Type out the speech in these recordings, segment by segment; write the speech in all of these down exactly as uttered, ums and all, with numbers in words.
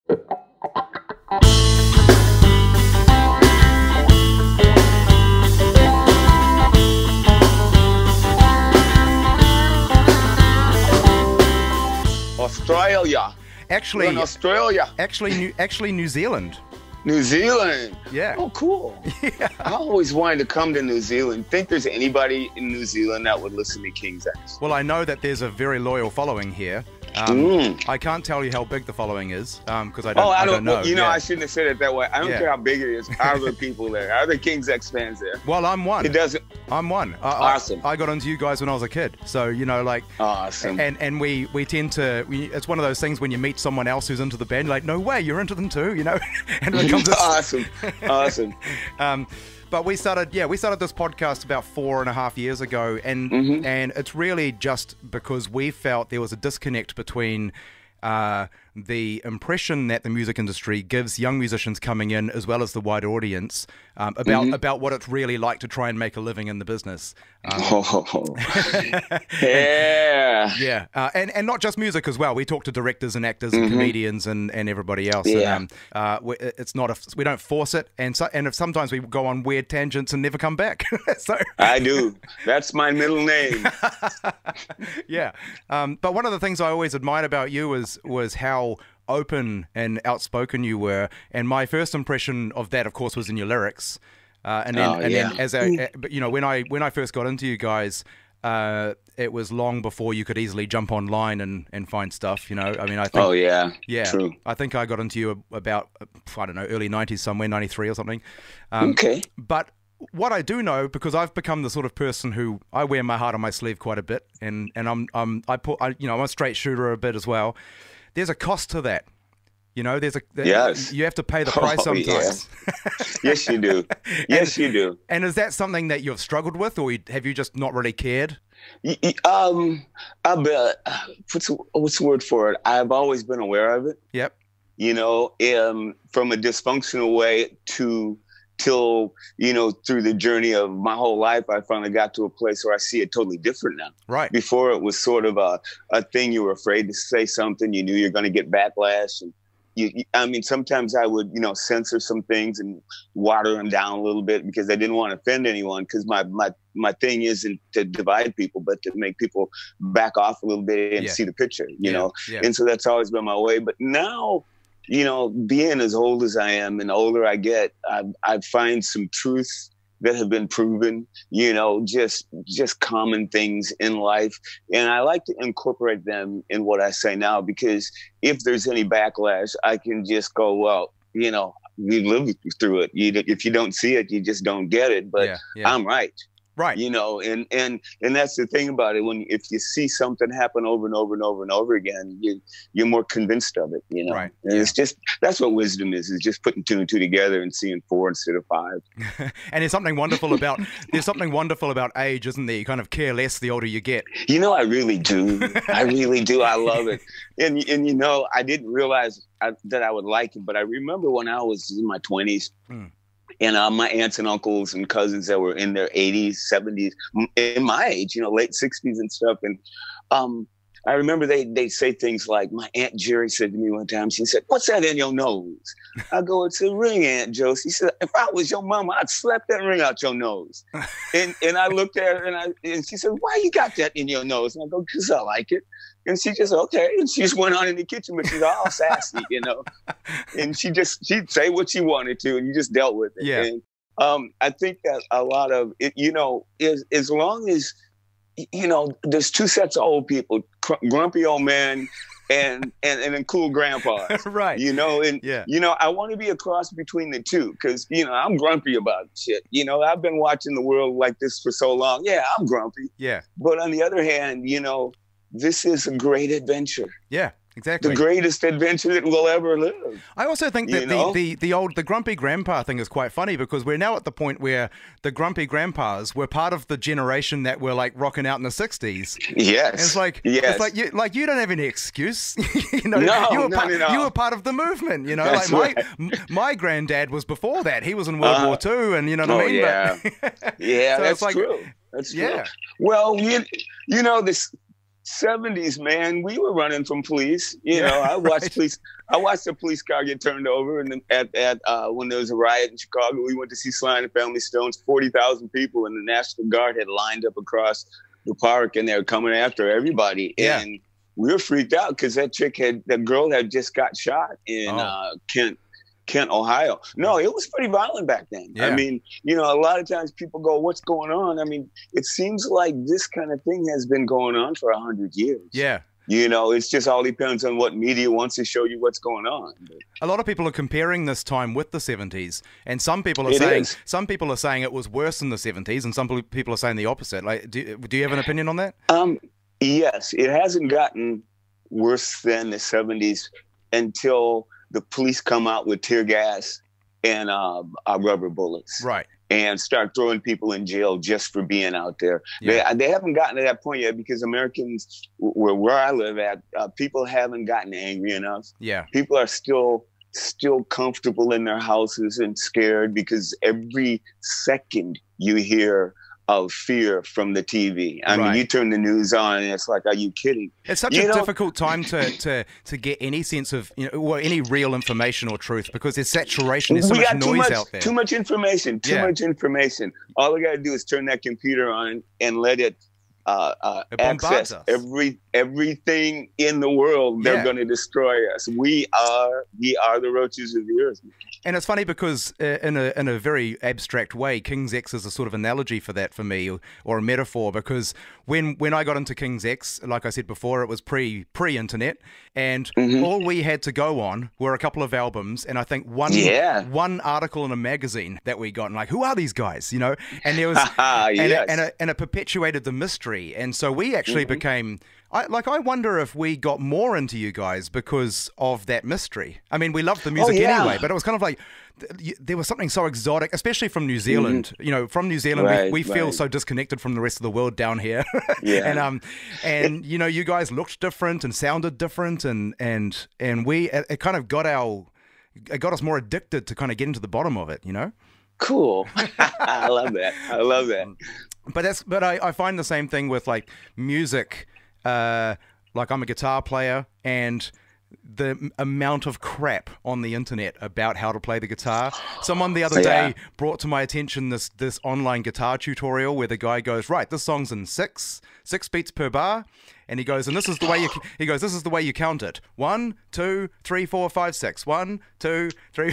Australia. Actually, We're in Australia. Actually, New, actually New Zealand. New Zealand. Yeah. Oh, cool. Yeah. I always wanted to come to New Zealand. Think there's anybody in New Zealand that would listen to King's X? Well, I know that there's a very loyal following here. Um, Mm. I can't tell you how big the following is because I don't. Oh, I I don't, don't know. well, you know, Yeah. I shouldn't have said it that way. I don't Yeah. care how big it is. Are there people there? Are there King's X fans there? Well, I'm one. It doesn't. I'm one. I, Awesome. I, I got into you guys when I was a kid, so you know, like, Awesome. and and we we tend to. We, it's one of those things when you meet someone else who's into the band, you're like, no way, you're into them too, you know, and it becomes this, Awesome. Awesome. Um, but we started, yeah, we started this podcast about four and a half years ago, and Mhm. and it's really just because we felt there was a disconnect between uh, the impression that the music industry gives young musicians coming in, as well as the wider audience, um, about Mhm. about what it's really like to try and make a living in the business. Um, Oh. Yeah. Yeah, uh, and and not just music as well. We talk to directors and actors and Mhm. comedians and, and everybody else. Yeah. And, um, uh, we, it's not a, we don't force it, and so, and if sometimes we go on weird tangents and never come back. So I do. That's my middle name. yeah, um, but one of the things I always admired about you was was how open and outspoken you were. And my first impression of that, of course, was in your lyrics. Uh, and then, Oh, and yeah. then as a, but you know, when I when I first got into you guys, uh, it was long before you could easily jump online and, and find stuff. You know, I mean, I think. Oh yeah. Yeah, True. I think I got into you about I don't know early nineties somewhere, ninety-three or something. Um, Okay. But what I do know, because I've become the sort of person who I wear my heart on my sleeve quite a bit, and and I'm I'm I put I, you know I'm a straight shooter a bit as well. There's a cost to that. You know, there's a Yes. you have to pay the price Oh, yeah. sometimes. Yes, you do. Yes, you do. And is that something that you've struggled with, or have you just not really cared? Y- y- Um, I bet. What's the- what's the word for it? I've always been aware of it. Yep. You know, um, from a dysfunctional way to till you know through the journey of my whole life, I finally got to a place where I see it totally different now. Right. Before it was sort of a a thing you were afraid to say something. You knew you're going to get backlash and. You, you- I mean, sometimes I would, you know, censor some things and water them down a little bit because I didn't want to offend anyone. Because my, my my thing isn't to divide people, but to make people back off a little bit and Yeah. see the picture, you Yeah, know. yeah. And so that's always been my way. But now, you know, being as old as I am and the older I get, I I find some truths that have been proven, you know, just just common things in life. And I like to incorporate them in what I say now, because if there's any backlash, I can just go, well, you know, we lived through it. You, if you don't see it, you just don't get it. But Yeah, yeah. I'm right. Right. You know, and, and, and that's the thing about it. When, if you see something happen over and over and over and over again, you, you're more convinced of it, you know, Right, and yeah. it's just, that's what wisdom is, is just putting two and two together and seeing four instead of five. And there's something wonderful about there's something wonderful about age, isn't there? You kind of care less the older you get. You know, I really do. I really do. I love it. And, and you know, I didn't realize I, that I would like it, but I remember when I was in my twenties, Mm. and uh, my aunts and uncles and cousins that were in their eighties, seventies, m- in my age, you know, late sixties and stuff. And um, I remember they they say things like, my Aunt Jerry said to me one time, she said, "What's that in your nose?" I go, "It's a ring, Aunt Joe." She said, "If I was your mama, I'd slap that ring out your nose." and and I looked at her and I and she said, "Why you got that in your nose?" And I go, "Because I like it." And she just, okay. And she just went on in the kitchen, but she's all sassy, you know. And she just, she'd say what she wanted to, and you just dealt with it. Yeah. And um, I think that a lot of it, you know, is as long as, you know, there's two sets of old people, cr- grumpy old men and, and, and then cool grandpas. Right. You know, and, Yeah. you know, I want to be a cross between the two because, you know, I'm grumpy about shit. You know, I've been watching the world like this for so long. Yeah, I'm grumpy. Yeah. But on the other hand, you know, this is a great adventure. Yeah. Exactly. The greatest adventure that we'll ever live. I also think You that know? the, the, the old the grumpy grandpa thing is quite funny because we're now at the point where the grumpy grandpas were part of the generation that were like rocking out in the sixties. Yes. And it's like yes. it's like you like you don't have any excuse. you know, No, you were none part, at all. you were part of the movement. You know, That's like right. my m- my granddad was before that. He was in World Uh, War Two, and you know what oh, I mean. yeah. But, Yeah, so that's it's like, true. That's true. Yeah. Well, you, you know, this seventies, man, we were running from police. You Yeah, know, I watched right. police. I watched a police car get turned over, and then at at uh, when there was a riot in Chicago, we went to see Sly and the Family Stones. Forty thousand people, and the National Guard had lined up across the park, and they were coming after everybody. Yeah. And we were freaked out because that chick had, that girl had just got shot in Oh. uh, Kent. Kent, Ohio. No, it was pretty violent back then. Yeah. I mean, you know, a lot of times people go, what's going on? I mean, it seems like this kind of thing has been going on for a hundred years. Yeah. You know, it's just all depends on what media wants to show you what's going on. A lot of people are comparing this time with the seventies, and some people are It saying is. some people are saying it was worse in the seventies, and some people are saying the opposite. Like, do, do you have an opinion on that? Um, yes, it hasn't gotten worse than the seventies until the police come out with tear gas and uh, uh, rubber bullets. Right. And start throwing people in jail just for being out there. Yeah. They, they haven't gotten to that point yet because Americans, where, where I live at, uh, people haven't gotten angry enough. Yeah. People are still still comfortable in their houses and scared because every second you hear of fear from the T V. I Right. mean, you turn the news on and it's like, are you kidding? It's such You a know- difficult time to, to, to get any sense of, you know, or any real information or truth because there's saturation, there's so we much got too noise much, out there. too much information, too Yeah. much information. All we got to do is turn that computer on and let it uh, uh, It bombards access us. every everything in the world. They're Yeah. going to destroy us. We are we are the roaches of the earth. And it's funny because uh, in a in a very abstract way, King's X is a sort of analogy for that for me, or, or a metaphor. Because when when I got into King's X, like I said before, it was pre pre internet, and Mm-hmm. all we had to go on were a couple of albums, and I think one Yeah. one article in a magazine that we got, and like, who are these guys? You know, and there was Ah, and, yes. it, and, it, and it perpetuated the mystery, and so we actually Mm-hmm. became. I, like, I wonder if we got more into you guys because of that mystery. I mean, we loved the music Oh, yeah. anyway, but it was kind of like th- y- there was something so exotic, especially from New Zealand. You know, from New Zealand, Right, we, we feel right. so disconnected from the rest of the world down here. Yeah. and um, and you know, you guys looked different and sounded different, and and and we it, it kind of got our it got us more addicted to kind of getting to the bottom of it. You know. Cool. I love that. I love that. But that's but I, I find the same thing with like music. Uh, like I'm a guitar player, and the m- amount of crap on the internet about how to play the guitar. Someone the other Yeah. day brought to my attention this this online guitar tutorial where the guy goes, right, this song's in six six beats per bar, and he goes, and this is the way you he goes, this is the way you count it: one, two, three, four, five, six. One, two, three.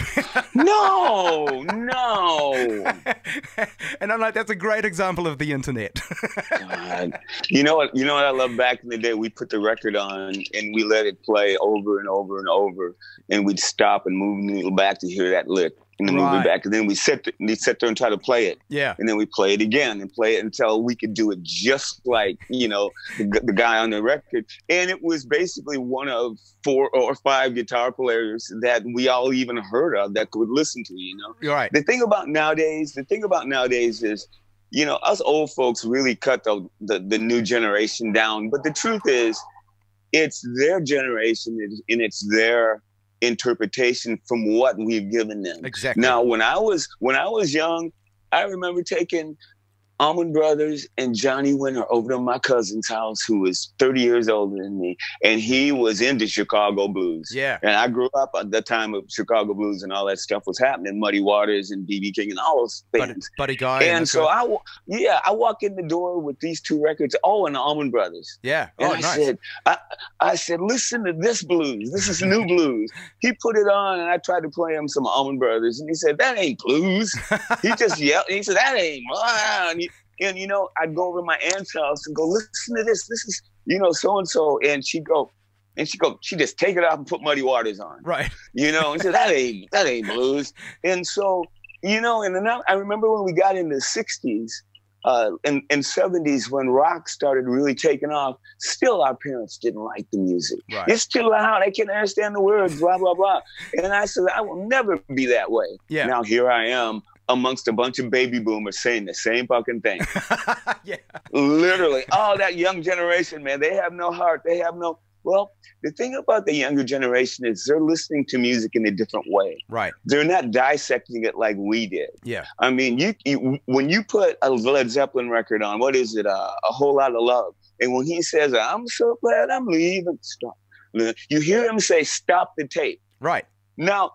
No, no. And I'm like, that's a great example of the internet. God. You know what? You know what I love? Back in the day, we put the record on and we let it play over and over and over, and we'd stop and move the needle back to hear that lick, and then move Right. it back, and then we sit th- we sit there and try to play it, Yeah. and then we play it again and play it until we could do it just like you know the, gu- the guy on the record. And it was basically one of four or five guitar players that we all even heard of that could listen to. You know. You're right. The thing about nowadays, the thing about nowadays is, you know, us old folks really cut the, the, the new generation down. But the truth is, it's their generation and it's their interpretation from what we've given them. Exactly. Now, when I was when I was young, I remember taking Allman Brothers and Johnny Winter over to my cousin's house, who was thirty years older than me, and he was into Chicago blues. Yeah. And I grew up at the time of Chicago blues and all that stuff was happening, Muddy Waters and B B King and all those Buddy, bands. buddy guy. And that's so good. I, wa- yeah, I walk in the door with these two records. Oh, and the Allman Brothers. Yeah. And Oh, I nice. said, I, I said, listen to this blues. This is new blues. He put it on, and I tried to play him some Allman Brothers, and he said, that ain't blues. He just yelled. He said, that ain't. Blah. And, he- and you know, I'd go over to my aunt's house and go, listen to this. This is, you know, so and so, and she'd go, and she go, she just take it off and put Muddy Waters on. Right. You know, and said that ain't that ain't blues. And so, you know, and then I, I remember when we got in the sixties uh, and, and seventies when rock started really taking off, still our parents didn't like the music. Right. It's too loud. I can't understand the words, blah, blah, blah. And I said, I will never be that way. Yeah. Now here I am amongst a bunch of baby boomers saying the same fucking thing. Yeah. Literally. Oh, that young generation, man, they have no heart. They have no, Well, the thing about the younger generation is they're listening to music in a different way. Right. They're not dissecting it like we did. Yeah. I mean, you, you when you put a Led Zeppelin record on, what is it? Uh, a Whole Lot of Love. And when he says, I'm so glad I'm leaving, stop. You hear him say, stop the tape. Right. Now,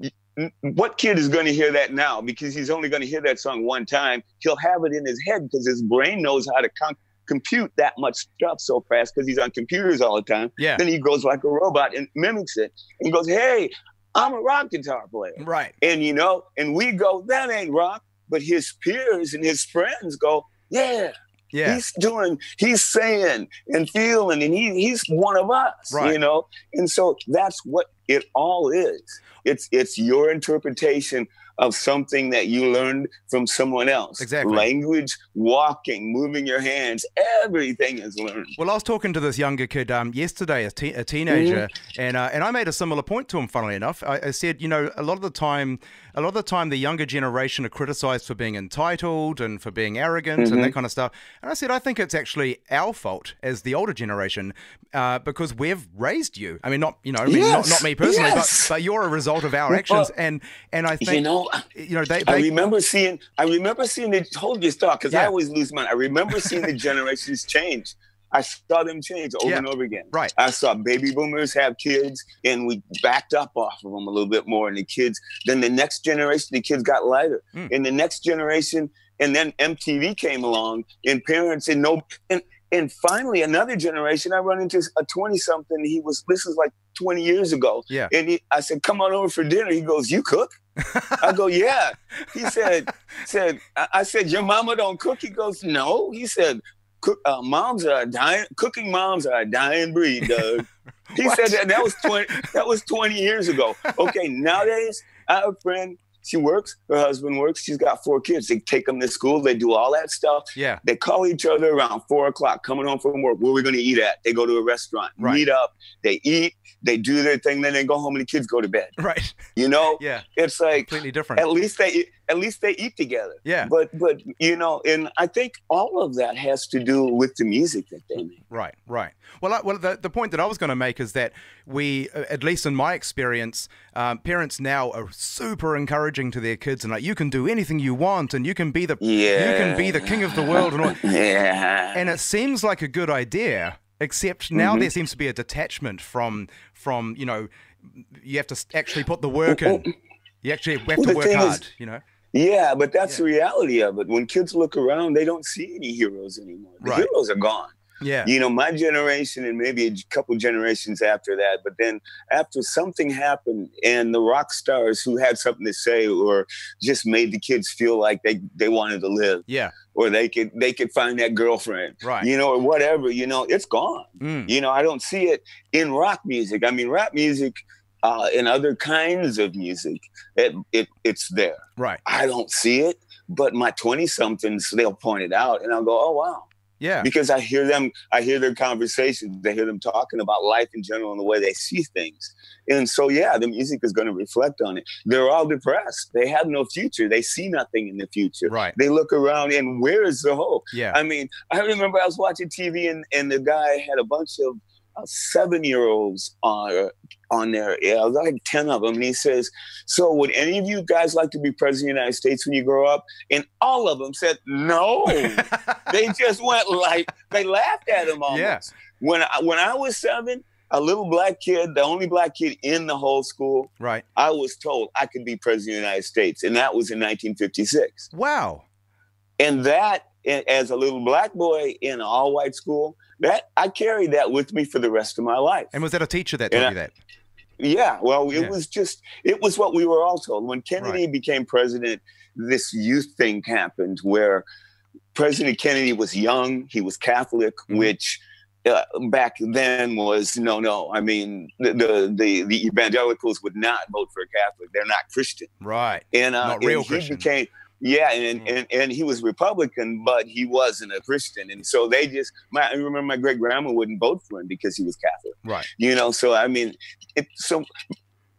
what kid is going to hear that now? Because he's only going to hear that song one time. He'll have it in his head because his brain knows how to com- compute that much stuff so fast because he's on computers all the time. Yeah. Then he goes like a robot and mimics it. And he goes, hey, I'm a rock guitar player. Right. And, you know, and we go, that ain't rock. But his peers and his friends go, yeah. Yeah. He's doing, he's saying and feeling, and he, he's one of us, right. you know? And so that's what it all is. It's it's your interpretation of something that you learned from someone else. Exactly. Language, walking, moving your hands, everything is learned. Well, I was talking to this younger kid um, yesterday, a, te- a teenager, mm-hmm. and uh, and I made a similar point to him, funnily enough. I, I said, you know, a lot of the time, a lot of the time the younger generation are criticized for being entitled and for being arrogant mm-hmm. and that kind of stuff. And I said, I think it's actually our fault as the older generation uh, because we've raised you. I mean, not, you know, I mean, yes. not, not me personally, yes. but, but you're a result of our actions. And, and I think, you know, you know, they, they I remember seeing, I remember seeing the, hold your thought, because yeah. I always lose mine. I remember seeing the generations change. I saw them change over yeah. and over again. Right. I saw baby boomers have kids, and we backed up off of them a little bit more. And the kids, then the next generation, the kids got lighter. Mm. And the next generation, and then M T V came along, and parents, and no, and and finally another generation. I run into a twenty-something. He was, this is like twenty years ago. Yeah. And he, I said, come on over for dinner. He goes, you cook? I go, yeah. He said, said, I said, your mama don't cook? He goes, no. He said, cook, uh, moms are a dying, cooking moms are a dying breed, Doug. He said that, that was twenty, that was twenty years ago. Okay, nowadays, I have a friend, she works, her husband works, she's got four kids. They take them to school, they do all that stuff. Yeah. They call each other around four o'clock, coming home from work. Where are we going to eat at? They go to a restaurant, right. meet up, they eat, they do their thing, then they go home and the kids go to bed. Right. You know? Yeah. It's like completely different. At least they at least they eat together. Yeah. But but you know, and I think all of that has to do with the music that they make. Right, right. Well, I, well, the, the point that I was going to make is that we, at least in my experience, um, parents now are super encouraging to their kids, and like, you can do anything you want, and you can be the yeah. you can be the king of the world, and all. Yeah. And it seems like a good idea, except now mm-hmm. there seems to be a detachment from from you know, you have to actually put the work in. You actually have well, to work hard. Is, you know. Yeah, but that's yeah. the reality of it. When kids look around, they don't see any heroes anymore. The right. heroes are gone. Yeah. You know, my generation and maybe a couple generations after that. But then after something happened and the rock stars who had something to say or just made the kids feel like they, they wanted to live. Yeah. Or they could they could find that girlfriend. Right. You know, or whatever, you know, it's gone. Mm. You know, I don't see it in rock music. I mean, rap music uh, and other kinds of music, it, it it's there. Right. I don't see it, but my twenty-somethings, they'll point it out and I'll go, oh, wow. Yeah. Because I hear them, I hear their conversations, I hear them talking about life in general and the way they see things. And so, yeah, the music is going to reflect on it. They're all depressed. They have no future. They see nothing in the future. Right. They look around and where is the hope? Yeah. I mean, I remember I was watching T V and, and the guy had a bunch of uh, seven-year-olds on, on there. Yeah, like ten of them. And he says, so would any of you guys like to be president of the United States when you grow up? And all of them said, no. They just went like, they laughed at him almost. Yeah. When I, when I was seven, a little black kid, the only black kid in the whole school, right? I was told I could be president of the United States. And that was in nineteen fifty-six. Wow. And that, as a little black boy in an all-white school, that I carried that with me for the rest of my life. And was that a teacher that told I, you that? Yeah, well, it yeah. was just, it was what we were all told. When Kennedy right. became president, this youth thing happened where President Kennedy was young, he was Catholic, mm-hmm. which uh, back then was, no, no. I mean, the, the, the, the evangelicals would not vote for a Catholic. They're not Christian. Right, and, uh, not real and he Christian. Became, yeah, and, mm. and, and he was Republican, but he wasn't a Christian. And so they just, my, I remember my great grandma wouldn't vote for him because he was Catholic. Right. You know, so I mean, it, so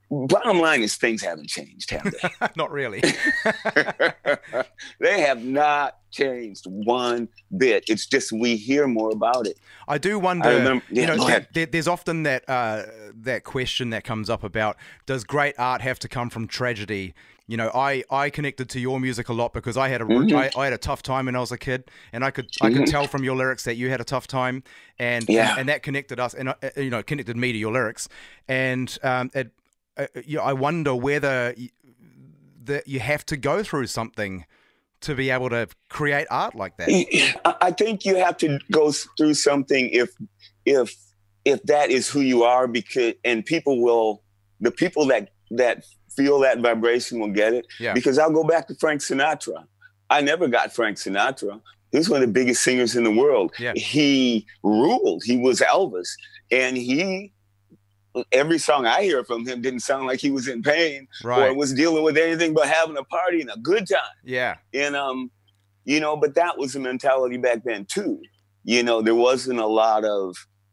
bottom line is things haven't changed, have they? Not really. They have not changed one bit. It's just we hear more about it. I do wonder, I remember, yeah, you know, go ahead. there, there's often that uh, that question that comes up about, does great art have to come from tragedy? You know, I, I connected to your music a lot because I had a Mm-hmm. I, I had a tough time when I was a kid, and I could I Mm-hmm. could tell from your lyrics that you had a tough time, and Yeah. and, and that connected us, and uh, you know, connected me to your lyrics, and um, it, uh, you know, I wonder whether y- that you have to go through something to be able to create art like that. I I think you have to go through something if if if that is who you are, because and people will the people that that feel that vibration will get it. Yeah. Because I'll go back to Frank Sinatra. I never got Frank Sinatra. He was one of the biggest singers in the world. Yeah. He ruled. He was Elvis, and he. Every song I hear from him didn't sound like he was in pain Right. or was dealing with anything but having a party and a good time. Yeah. And, um, you know, but that was the mentality back then too. You know, there wasn't a lot of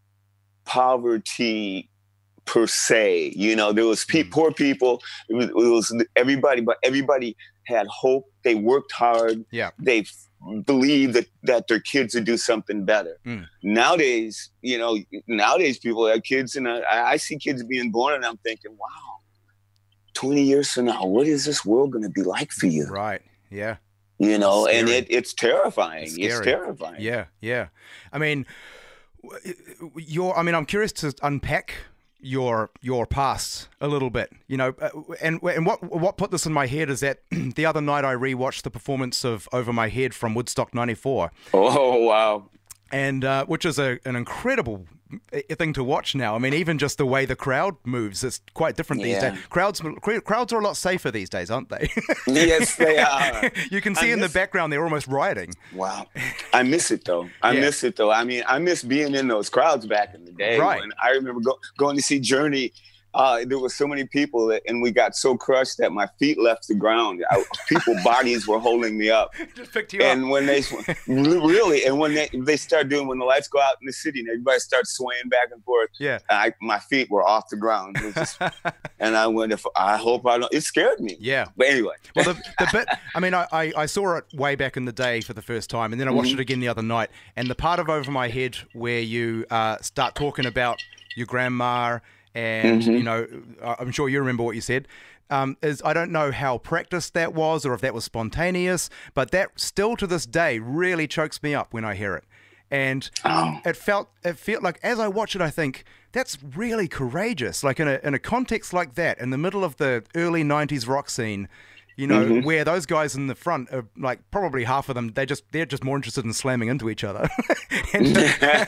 poverty per se. You know, there was pe- Mm. poor people. It was, it was everybody, but everybody had hope. They worked hard. Yeah. They f- believed that, that their kids would do something better. Mm. Nowadays, you know, nowadays people have kids, and I, I see kids being born, and I'm thinking, wow, twenty years from now, what is this world going to be like for you? Right. Yeah. You know, It's and scary. it, it's terrifying. It's It's, scary. terrifying. Yeah, yeah. I mean, w- your. I mean, I'm curious to unpack your your past a little bit. You know, uh, and and what what put this in my head is that the other night I rewatched the performance of Over My Head from Woodstock ninety-four, Oh, wow. and uh, which is a an incredible thing to watch now. I mean, even just the way the crowd moves, it's quite different these Yeah. days. Crowds crowds are a lot safer these days, aren't they? Yes, they are. You can see I in the miss- background they're almost rioting. Wow. I miss it, though. I Yeah. miss it, though. I mean, I miss being in those crowds back in the day. Right. When I remember go, going to see Journey. Uh, there were so many people, that, and we got so crushed that my feet left the ground. I, people bodies were holding me up. Just picked you up. And when they really, and when they they start doing, when the lights go out in the city and everybody starts swaying back and forth, Yeah. I, my feet were off the ground. It was just, and I went, if I hope I don't. It scared me. Yeah. But anyway, Well, the, the bit, I mean, I, I, I saw it way back in the day for the first time, and then I watched Mm-hmm. it again the other night. And the part of Over My Head where you uh, start talking about your grandma, and, Mm-hmm. you know, I- I'm sure you remember what you said, um, is I don't know how practiced that was or if that was spontaneous, but that still to this day really chokes me up when I hear it. And Oh. it felt it felt like as I watch it, I think that's really courageous. Like in a in a context like that, in the middle of the early nineties rock scene, you know, Mm-hmm. where those guys in the front are like probably half of them, they just they're just more interested in slamming into each other. And,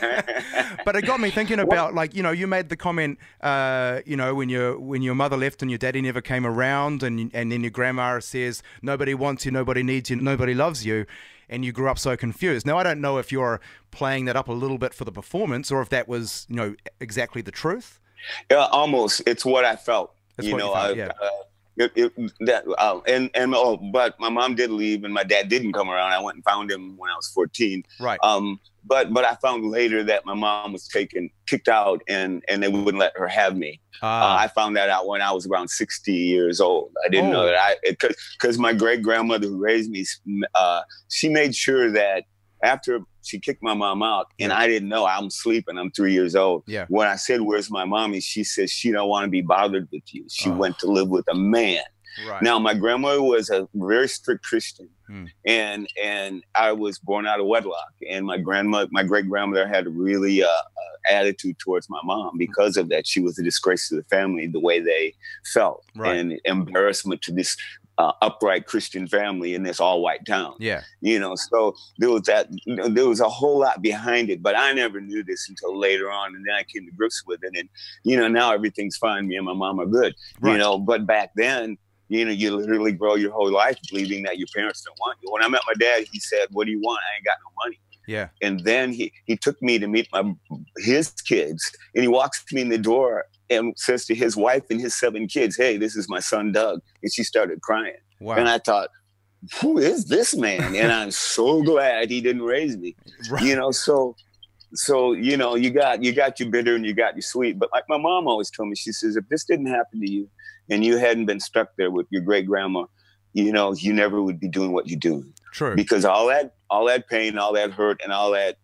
but it got me thinking about, like, you know, you made the comment, uh, you know, when your when your mother left and your daddy never came around, and and then your grandma says nobody wants you, nobody needs you, nobody loves you, and you grew up so confused. Now I don't know if you're playing that up a little bit for the performance or if that was, you know, exactly the truth. Yeah, almost. It's what I felt. That's you what you know, felt, I, yeah. uh, it, it, that uh, and and oh, but my mom did leave, and my dad didn't come around. I went and found him when I was fourteen. Right. Um, but but I found later that my mom was taken, kicked out, and and they wouldn't let her have me. Uh, Ah, I found that out when I was around sixty years old. I didn't Oh. know that. I because my great grandmother who raised me, uh, she made sure that after she kicked my mom out, and Yeah. I didn't know, I'm sleeping, I'm three years old. Yeah. When I said, "Where's my mommy?" she says she don't want to be bothered with you. She Oh. went to live with a man. right. Now, my grandmother was a very strict Christian, Hmm. and and I was born out of wedlock. And my grandmother, my great grandmother, had a really uh, uh, attitude towards my mom because of that. She was a disgrace to the family, the way they felt, Right. and embarrassment to this uh, upright Christian family in this all-white town. Yeah. You know, so there was that. There was a whole lot behind it, but I never knew this until later on, and then I came to grips with it. And you know, now everything's fine. Me and my mom are good. Right. You know, but back then, you know, you literally grow your whole life believing that your parents don't want you. When I met my dad, he said, "What do you want? I ain't got no money." Yeah. And then he, he took me to meet my his kids, and he walks me in the door and says to his wife and his seven kids, "Hey, this is my son, Doug." And she started crying. Wow. And I thought, who is this man? And I'm so glad he didn't raise me. Right. You know, so so you know, you got you got your bitter and you got your sweet. But like my mom always told me, she says, if this didn't happen to you, and you hadn't been stuck there with your great grandma, you know, you never would be doing what you're doing. True. Because all that, all that pain, all that hurt, and all that,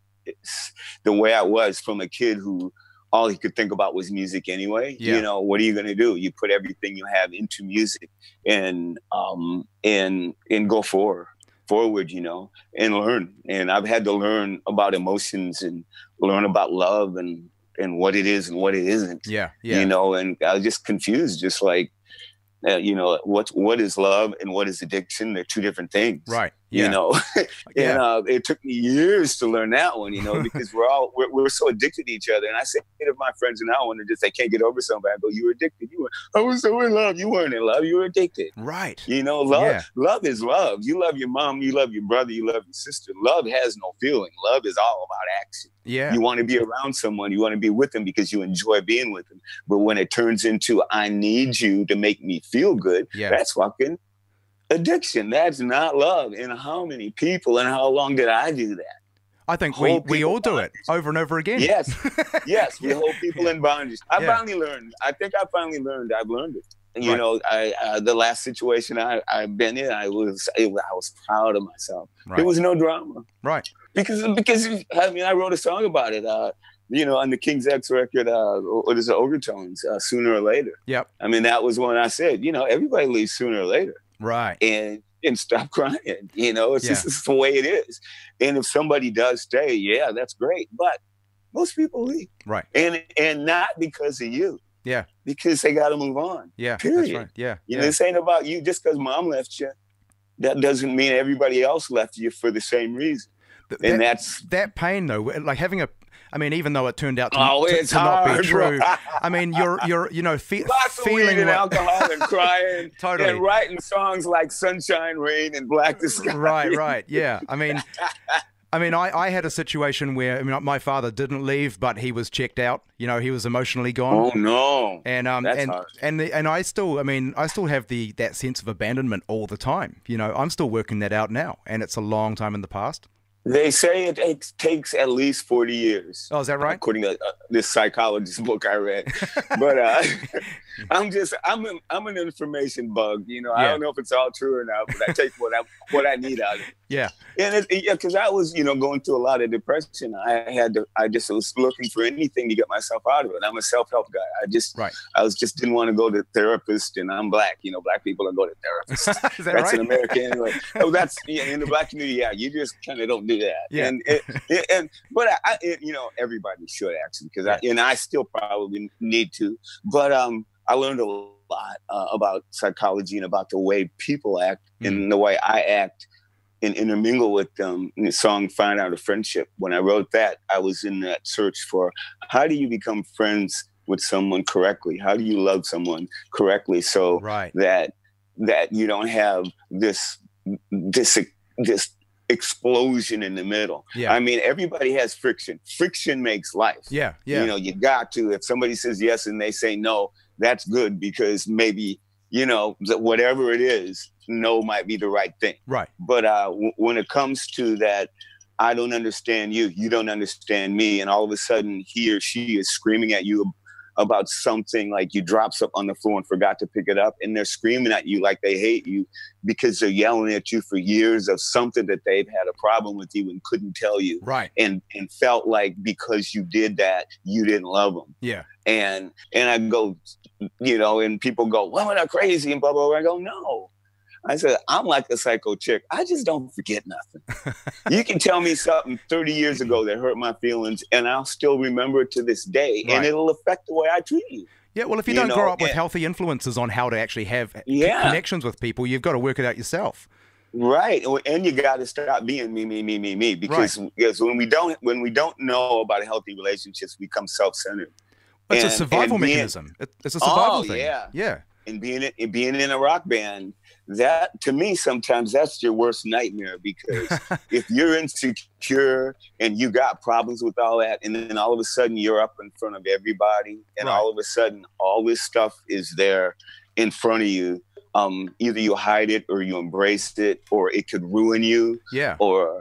the way I was from a kid who all he could think about was music anyway. Yeah. You know, what are you going to do? You put everything you have into music, and um and and go forward, forward, you know, and learn. And I've had to learn about emotions and learn about love and and what it is and what it isn't. Yeah, yeah. You know, and I was just confused, just like, uh, you know, what what is love and what is addiction? They're two different things. Right. Yeah. You know, yeah. and uh, it took me years to learn that one, you know, because we're all, we're, we're so addicted to each other. And I say to my friends now when they just, they can't get over somebody, I go, you were addicted. You were, I was so in love. You weren't in love. You were addicted. Right. You know, love, yeah. love is love. You love your mom. You love your brother. You love your sister. Love has no feeling. Love is all about action. Yeah. You want to be around someone. You want to be with them because you enjoy being with them. But when it turns into, I need you to make me feel good, yeah. that's fucking addiction. That's not love. And how many people and how long did I do that? I think we, we all do it over and over again. Yes. Yes. We yeah. hold people in bondage. I yeah. finally learned. I think I finally learned. I've learned it. You right. know, I uh, the last situation I, I've been in, I was I was proud of myself. Right. There was no drama. Right. Because, because I mean, I wrote a song about it. Uh, you know, on the King's X record, uh, what is it, Overtones, uh, Sooner or Later. Yep. I mean, that was when I said, you know, everybody leaves sooner or later. Right. And and stop crying. You know, it's yeah. just it's the way it is. And if somebody does stay, yeah, that's great. But most people leave. Right. And and not because of you. Yeah. Because they got to move on. Yeah. Period. That's right. Yeah. You yeah. know, this ain't about you. Just because mom left you, that doesn't mean everybody else left you for the same reason. Th and that, that's that pain, though, like having a. I mean, even though it turned out to, oh, to, it's to not hard, be true. bro. I mean, you're you're you know fe Lots of feeling weed and like, alcohol and crying totally and writing songs like Sunshine, Rain, and Black the Sky. Right, right, yeah. I mean, I mean, I I had a situation where I mean, my father didn't leave, but he was checked out. You know, he was emotionally gone. Oh no! And um That's and hard. and the, and I still, I mean, I still have the that sense of abandonment all the time. You know, I'm still working that out now, and it's a long time in the past. They say it takes, takes at least forty years. Oh, is that right? According to uh, this psychologist book I read. But uh, I'm just, I'm an, I'm an information bug. You know, yeah. I don't know if it's all true or not, but I take what I what I need out of it. Yeah. And it, yeah, because I was, you know, going through a lot of depression. I had to, I just was looking for anything to get myself out of it. I'm a self-help guy. I just, right. I was just didn't want to go to therapist, and I'm black. You know, black people don't go to therapists. Is that that's right? an American anyway. Oh, that's yeah, in the black community. Yeah, you just kind of don't do that. Yeah. And, it, it, and but I, I it, you know, everybody should actually, because I and I still probably need to. But um, I learned a lot uh, about psychology and about the way people act mm. and the way I act and intermingle with them. In the song "Find Out a Friendship," when I wrote that, I was in that search for how do you become friends with someone correctly? How do you love someone correctly so right. that that you don't have this this this explosion in the middle. Yeah. I mean, everybody has friction. Friction makes life. Yeah, yeah. You know, you got to. If somebody says yes and they say no, that's good because maybe, you know, whatever it is, no might be the right thing. Right. But uh, w when it comes to that, I don't understand you, you don't understand me, and all of a sudden he or she is screaming at you about something, like you dropped something on the floor and forgot to pick it up, and they're screaming at you like they hate you because they're yelling at you for years of something that they've had a problem with you and couldn't tell you. Right. And and felt like because you did that, you didn't love them. Yeah. And and I go, you know, and people go, well, we're not crazy and blah, blah, blah. I go, no. I said, I'm like a psycho chick. I just don't forget nothing. You can tell me something thirty years ago that hurt my feelings, and I'll still remember it to this day, right. and it'll affect the way I treat you. Yeah, well, if you, you don't know, grow up with and, healthy influences on how to actually have yeah. connections with people, you've got to work it out yourself. Right, and you got to stop being me, me, me, me, me, because, right. because when we don't when we don't know about healthy relationships, we become self-centered. It's and, a survival being, mechanism. It's a survival oh, thing. Yeah, yeah. And being in, being in a rock band, that to me sometimes that's your worst nightmare, because if you're insecure and you got problems with all that, and then all of a sudden you're up in front of everybody, and right. all of a sudden all this stuff is there in front of you. Um, either you hide it or you embrace it, or it could ruin you. Yeah. Or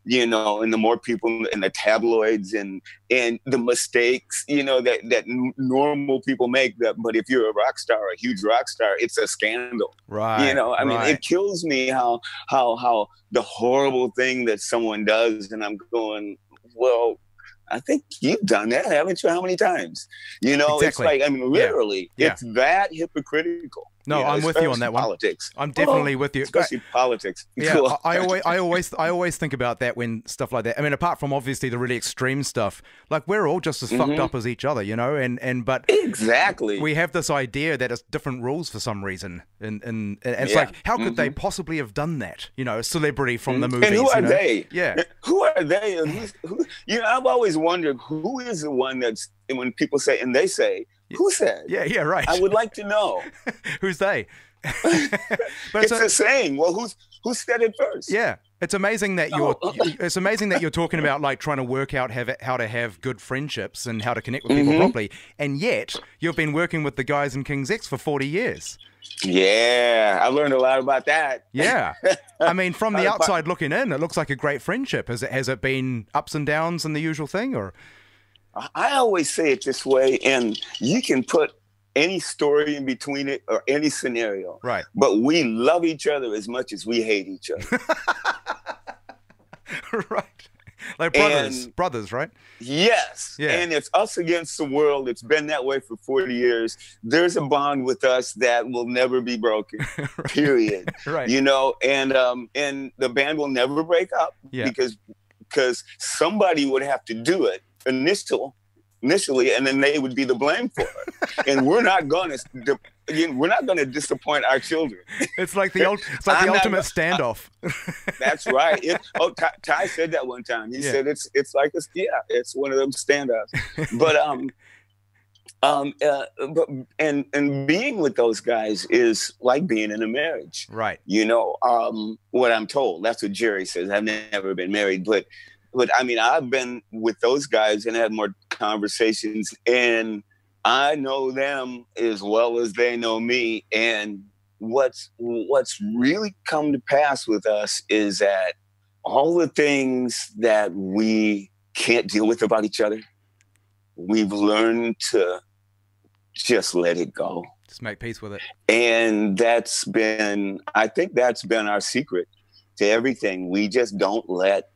you know, and the more people in the tabloids and and the mistakes, you know, that that n- normal people make. That, but if you're a rock star, a huge rock star, it's a scandal. Right. You know, I mean, right. it kills me how how how the horrible thing that someone does, and I'm going, well, I think you've done that, haven't you? How many times? You know, Exactly. it's like, I mean, literally, Yeah. it's that hypocritical. No, you know, I'm with you on that one. Politics. I'm definitely oh, with you. Especially politics. Yeah, Cool. I, I always, I always, I always think about that when stuff like that. I mean, apart from obviously the really extreme stuff, like we're all just as mm-hmm. fucked up as each other, you know. And and but exactly, we have this idea that it's different rules for some reason, and and, and it's yeah. like, how could mm-hmm. they possibly have done that? You know, a celebrity from mm-hmm. the movies. And who are you know? they? Yeah, who are they? And who's, who, you know, I've always wondered who is the one that's when people say and they say who said? Yeah, yeah, right. I would like to know who's they. But it's, it's a, the same. Well, who's who said it first? Yeah, it's amazing that you're. Oh. It's amazing that you're talking about like trying to work out have, how to have good friendships and how to connect with people mm-hmm. properly, and yet you've been working with the guys in King's X for forty years. Yeah, I learned a lot about that. Yeah, I mean, from the outside looking in, it looks like a great friendship. Has it has it been ups and downs and the usual thing, or? I always say it this way, and you can put any story in between it or any scenario. Right. But we love each other as much as we hate each other. Right. Like brothers. And brothers, right? Yes. Yeah. And it's us against the world. It's been that way for forty years. There's a bond with us that will never be broken. Right. Period. Right. You know, and um and the band will never break up yeah. because because somebody would have to do it initial initially, and then they would be the blame for it. And we're not going to, we're not going to disappoint our children. It's like the ult- it's like the ultimate not, standoff. That's right. It, oh, Ty, Ty said that one time. He yeah. said it's it's like a yeah, it's one of them standoffs. But um, um, uh, but and and being with those guys is like being in a marriage, right? You know, um, what I'm told. That's what Jerry says. I've never been married, but. But I mean, I've been with those guys and had more conversations, and I know them as well as they know me. And what's what's really come to pass with us is that all the things that we can't deal with about each other, we've learned to just let it go. Just make peace with it. And that's been, I think that's been our secret to everything. We just don't let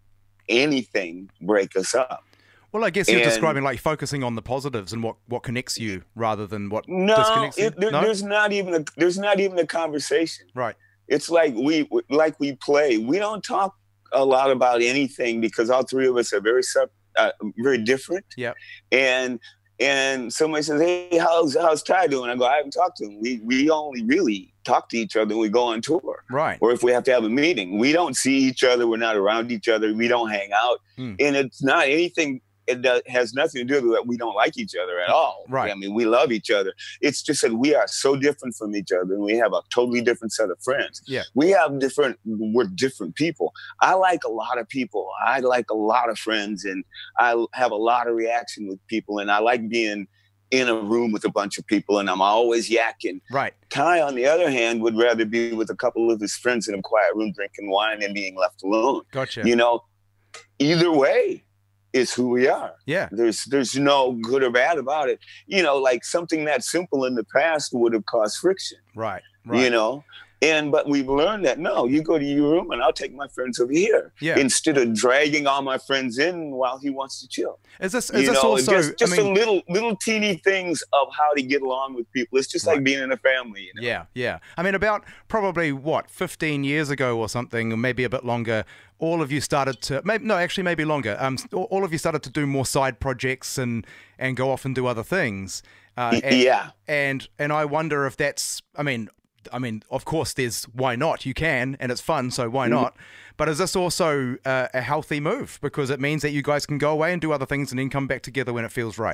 anything break us up. Well, I guess you're and, describing like focusing on the positives and what, what connects you rather than what no, disconnects you. It, there, no, there's not even a there's not even a conversation. Right. It's like we like we play. We don't talk a lot about anything because all three of us are very uh, very different. Yeah. And and somebody says, "Hey, how's how's Ty doing?" I go, "I haven't talked to him. We we only really talk to each other when we go on tour, right? Or if we have to have a meeting. We don't see each other. We're not around each other. We don't hang out, hmm. and it's not anything. It does, has nothing to do with that. We don't like each other at all. Right? I mean, we love each other. It's just that we are so different from each other, and we have a totally different set of friends. Yeah, we have different. We're different people. I like a lot of people. I like a lot of friends, and I have a lot of reaction with people, and I like being in a room with a bunch of people, and I'm always yakking. Right. Ty, on the other hand, would rather be with a couple of his friends in a quiet room drinking wine and being left alone. Gotcha. You know, either way is who we are. Yeah. There's there's no good or bad about it. You know, like something that simple in the past would have caused friction. Right. Right. You know? And but we've learned that no, you go to your room and I'll take my friends over here. Yeah. Instead of dragging all my friends in while he wants to chill. Is this is you this know, also just, just I mean, a little little teeny things of how to get along with people. It's just right. like being in a family. You know? Yeah, yeah. I mean, about probably what fifteen years ago or something, or maybe a bit longer. All of you started to maybe no, actually maybe longer. Um, all of you started to do more side projects and and go off and do other things. Uh, and, yeah. And and I wonder if that's. I mean. I mean, of course, there's why not? You can, and it's fun, so why not? But is this also uh, a healthy move? Because it means that you guys can go away and do other things and then come back together when it feels right.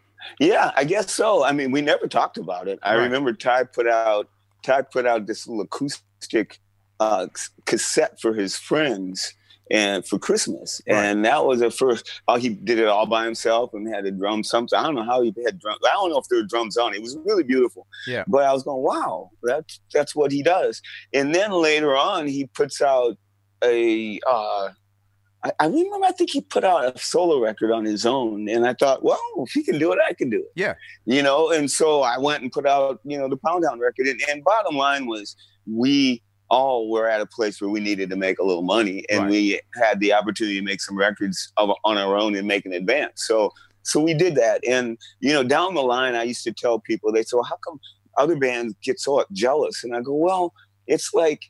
Yeah, I guess so. I mean, we never talked about it. I right. remember Ty put out Ty put out this little acoustic uh, cassette for his friends and for Christmas, right. and that was the first. Oh, he did it all by himself and had a drum. Something I don't know how he had drums. I don't know if there were drums on it. It was really beautiful. Yeah. But I was going, wow, that's that's what he does. And then later on, he puts out a uh, I, I remember, I think he put out a solo record on his own. And I thought, well, if he can do it, I can do it. Yeah. You know, and so I went and put out, you know, the Pound Town record. And, and bottom line was, we all were at a place where we needed to make a little money. And right. we had the opportunity to make some records of, on our own and make an advance. So, so we did that. And, you know, down the line, I used to tell people, they say, well, how come other bands get so jealous? And I go, well, it's like,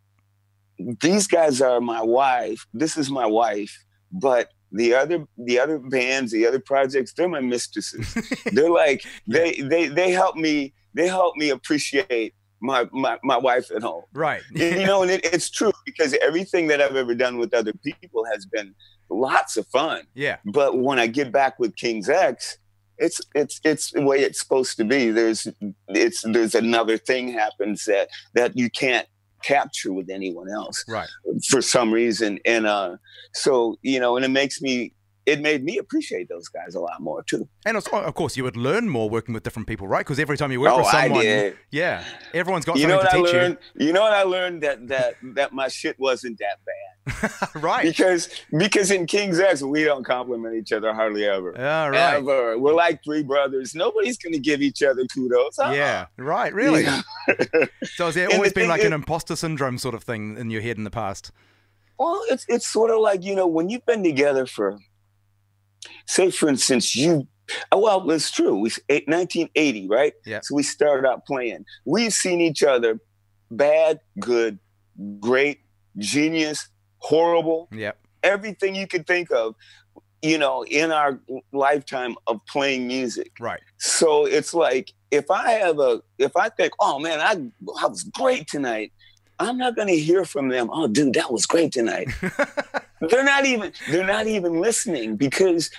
these guys are my wife. This is my wife. But the other, the other bands, the other projects, they're my mistresses. They're like, they, they, they help me, they help me appreciate my, my, my wife at home. Right. You know, and it, it's true, because everything that I've ever done with other people has been lots of fun. Yeah. But when I get back with King's X, it's, it's, it's the way it's supposed to be. There's, it's, there's another thing happens that, that you can't capture with anyone else. Right. For some reason. And, uh, so, you know, and it makes me, it made me appreciate those guys a lot more too. And of course, you would learn more working with different people, right? Because every time you work oh, with someone, I did. yeah, everyone's got you something know what to I teach learned? you. You know what I learned? That that that my shit wasn't that bad. Right. Because because in King's X, we don't compliment each other hardly ever. Yeah, right. Ever. We're like three brothers. Nobody's going to give each other kudos. Uh-uh. Yeah, right. Really. Yeah. So has there And always the been like thing an is- imposter syndrome sort of thing in your head in the past? Well, it's it's sort of like, you know, when you've been together for, say, for instance, you, well, it's true. We eight, nineteen eighty, right? Yeah. So we started out playing. We've seen each other bad, good, great, genius, horrible, Yep. everything you could think of, you know, in our lifetime of playing music. Right. So it's like, if I have a, if I think, oh man, I, I was great tonight, I'm not going to hear from them, oh dude, that was great tonight. They're not even, they're not even listening, because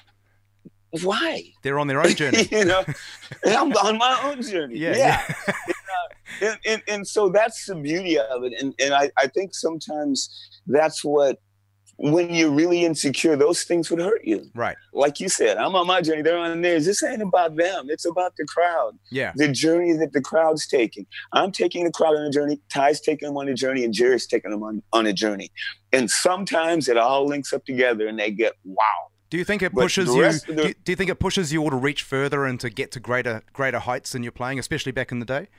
why? They're on their own journey. You know, I'm on my own journey. Yeah. Yeah. yeah. and, and, and so that's the beauty of it. And, and I, I think sometimes that's what, when you're really insecure, those things would hurt you. Right. Like you said, I'm on my journey, they're on theirs. This ain't about them. It's about the crowd. Yeah. The journey that the crowd's taking. I'm taking the crowd on a journey. Ty's taking them on a journey, and Jerry's taking them on, on a journey. And sometimes it all links up together, and they get, wow. Do you think it But pushes the you? rest of the- Do you, do you think it pushes you all to reach further and to get to greater greater heights in your playing, especially back in the day?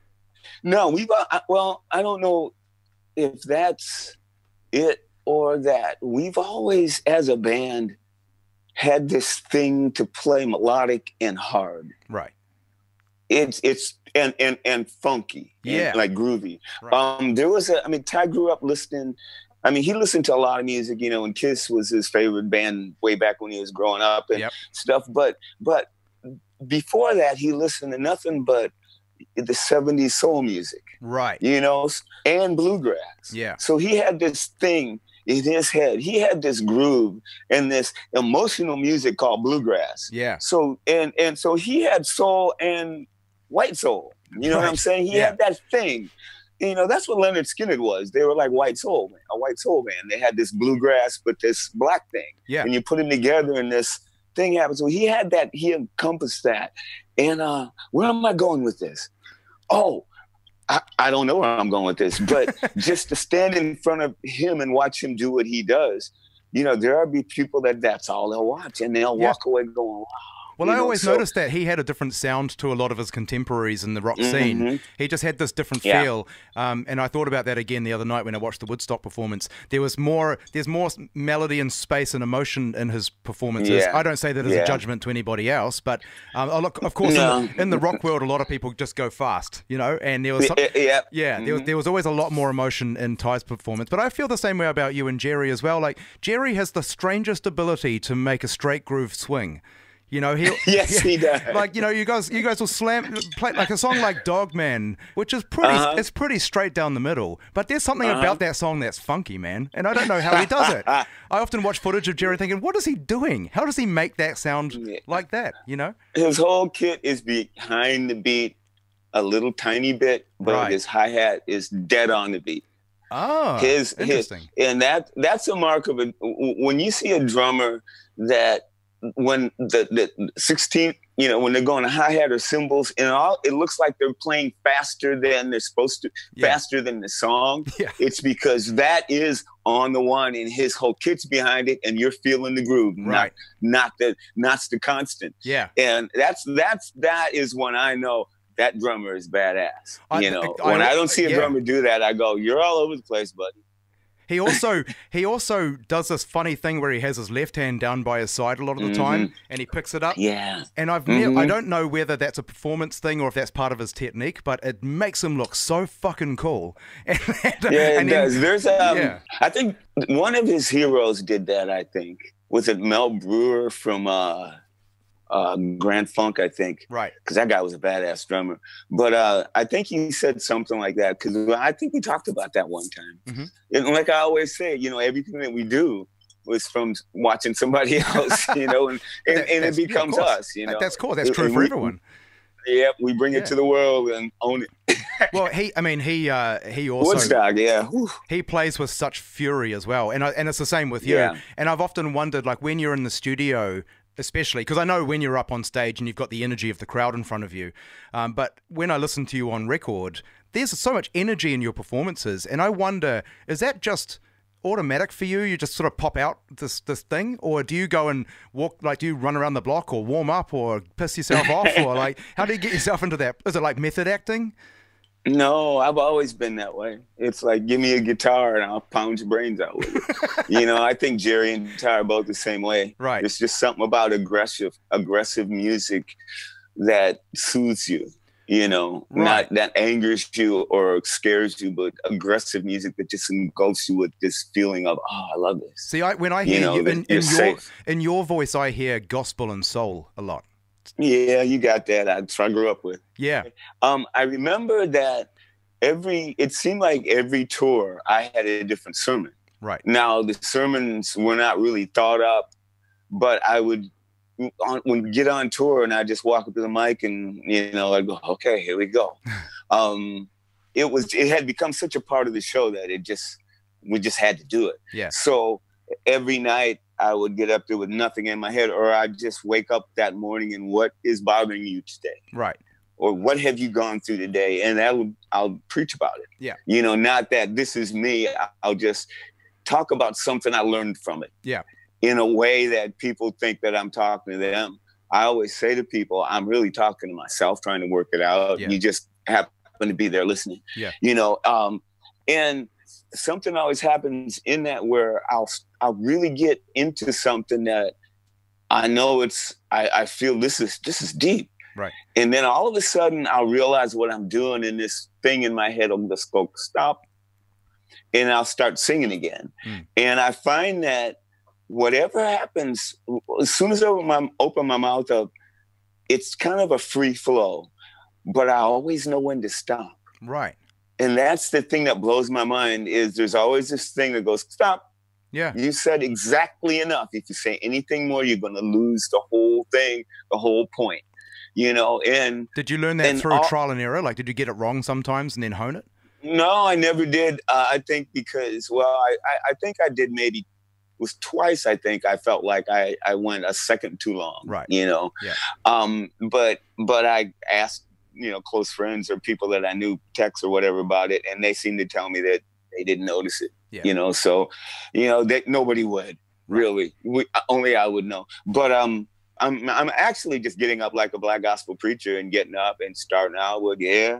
No, we've, uh, well, I don't know if that's it or that. We've always, as a band, had this thing to play melodic and hard. Right. It's, it's, and, and, and funky. and, Yeah. like groovy. Right. Um, there was a, I mean, Ty grew up listening, I mean, he listened to a lot of music, you know, and Kiss was his favorite band way back when he was growing up and Yep. stuff. But, but before that, he listened to nothing but the seventies soul music, Right. you know, and bluegrass. Yeah. So he had this thing in his head. He had this groove and this emotional music called bluegrass. Yeah. So, and, and so he had soul and white soul. You know what I'm Right. saying? He Yeah. had that thing. You know, that's what Leonard Skinner was. They were like white soul, man, a white soul band. They had this bluegrass, but this black thing. Yeah. And you put them together and this thing happens. So he had that, he encompassed that. And uh, where am I going with this? Oh, I, I don't know where I'm going with this, but just to stand in front of him and watch him do what he does, you know, there are be people that that's all they'll watch, and they'll Yeah. walk away going, wow. Well, You I know, always so- noticed that he had a different sound to a lot of his contemporaries in the rock scene. Mhm. He just had this different Yeah. feel, um, and I thought about that again the other night when I watched the Woodstock performance. There was more, there's more melody and space and emotion in his performances. Yeah. I don't say that as Yeah. a judgment to anybody else, but um, oh, look, of course, No. in, the, in the rock world, a lot of people just go fast, you know. And there was, some, Yeah, yeah. yeah, there was there was always a lot more emotion in Ty's performance. But I feel the same way about you and Jerry as well. Like Jerry has the strangest ability to make a straight groove swing. You know, he'll Yes, he does. like, you know, you guys, you guys will slam, play like a song like Dogman, which is pretty, Uh-huh. it's pretty straight down the middle. But there's something Uh-huh. about that song that's funky, man. And I don't know how he does it. I often watch footage of Jerry thinking, what is he doing? How does he make that sound Yeah. like that? You know? His whole kit is behind the beat a little tiny bit, but Right. his hi-hat is dead on the beat. Oh, his, his interesting. and that that's a mark of it. When you see a drummer that when the, the sixteenth you know, when they're going to hi-hat or cymbals, and all, it looks like they're playing faster than they're supposed to, yeah. faster than the song. Yeah. It's because that is on the one, and his whole kit's behind it, and you're feeling the groove, right? Not, not the, not the constant. Yeah, and that's that's that is when I know that drummer is badass. I, you know, I, when I, I don't see a yeah. drummer do that, I go, "You're all over the place, buddy." He also he also does this funny thing where he has his left hand down by his side a lot of the mm-hmm. time, and he picks it up. Yeah. And I've mm-hmm. ne- I don't know whether that's a performance thing or if that's part of his technique, but it makes him look so fucking cool. And, and, yeah, it and does. then, There's um, yeah. I think one of his heroes did that. I think was it Mel Brewer from uh, uh, Grand Funk, I think. Right. Because that guy was a badass drummer. But uh, I think he said something like that, because I think we talked about that one time. Mm-hmm. And like I always say, you know, everything that we do was from watching somebody else, you know, and, and, that, and it becomes yeah, us, you know. That's cool. That's true and for we, everyone. Yeah, we bring yeah. it to the world and own it. Well, he, I mean, he, uh, he also Woodstock, yeah. Whew. He plays with such fury as well, and I, and it's the same with you. Yeah. And I've often wondered, like, when you're in the studio, especially because I know when you're up on stage and you've got the energy of the crowd in front of you, um, but when I listen to you on record, there's so much energy in your performances, and I wonder, is that just automatic for you? You just sort of pop out this this thing, or do you go and walk, like, do you run around the block or warm up or piss yourself off, or like, how do you get yourself into that? Is it like method acting? No, I've always been that way. It's like, give me a guitar and I'll pound your brains out with it. You know, I think Jerry and Ty are both the same way. Right. It's just something about aggressive, aggressive music that soothes you. You know, right. not that angers you or scares you, but aggressive music that just engulfs you with this feeling of, oh, I love this. See, I, when I hear you, know, you in, in your safe. in your voice, I hear gospel and soul a lot. Yeah, you got that. That's what I grew up with. Yeah. Um, I remember that every, it seemed like every tour I had a different sermon. Right. Now, the sermons were not really thought up, but I would, on, when we get on tour and I just walk up to the mic and, you know, I go, okay, here we go. um, it was, it had become such a part of the show that it just, we just had to do it. Yeah. So every night I would get up there with nothing in my head, or I'd just wake up that morning and what is bothering you today? Right. Or what have you gone through today? And that would, I'll preach about it. Yeah. You know, not that this is me. I'll just talk about something I learned from it. Yeah. In a way that people think that I'm talking to them. I always say to people, I'm really talking to myself, trying to work it out. Yeah. You just happen to be there listening. Yeah. You know, um, and something always happens in that where I'll I'll really get into something that I know it's I, I feel this is this is deep. Right. And then all of a sudden I'll realize what I'm doing, and this thing in my head will just go stop, and I'll start singing again. Mm. And I find that whatever happens, as soon as I open my, open my mouth up, it's kind of a free flow, but I always know when to stop. Right. And that's the thing that blows my mind, is there's always this thing that goes, stop. Yeah. You said exactly enough. If you say anything more, you're going to lose the whole thing, the whole point, you know? And did you learn that through all, trial and error? Like, did you get it wrong sometimes and then hone it? No, I never did. Uh, I think because, well, I, I, I think I did maybe, it was twice, I think I felt like I, I went a second too long, right? You know? Yeah. Um, but, but I asked, you know, close friends or people that I knew, texts or whatever about it, and they seemed to tell me that they didn't notice it. Yeah. You know, so, you know, that nobody would really, we, only I would know. But um, I'm I'm actually just getting up like a black gospel preacher and getting up and starting out with, yeah,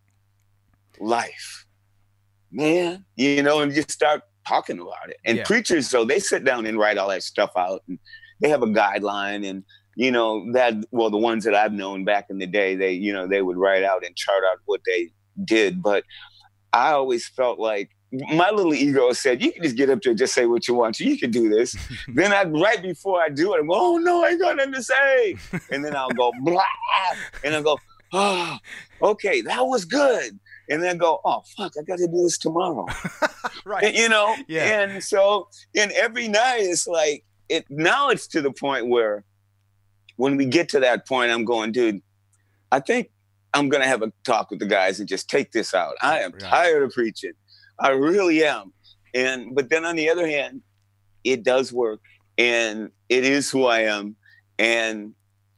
life, man, you know, and just start talking about it. And yeah. preachers, so they sit down and write all that stuff out, and they have a guideline, and you know, that, well, the ones that I've known back in the day, they, you know, they would write out and chart out what they did. But I always felt like my little ego said, you can just get up there and just say what you want. You can do this. Then I, right before I do it, I'm, oh no, I got nothing to say. And then I'll go, blah. And I'll go, oh, okay, that was good. And then go, oh, fuck, I got to do this tomorrow. Right. And, you know, yeah. And so, and every night it's like, it, now it's to the point where, when we get to that point, I'm going, dude, I think I'm going to have a talk with the guys and just take this out. I am yeah. tired of preaching. I really am. And, but then on the other hand, it does work, and it is who I am. And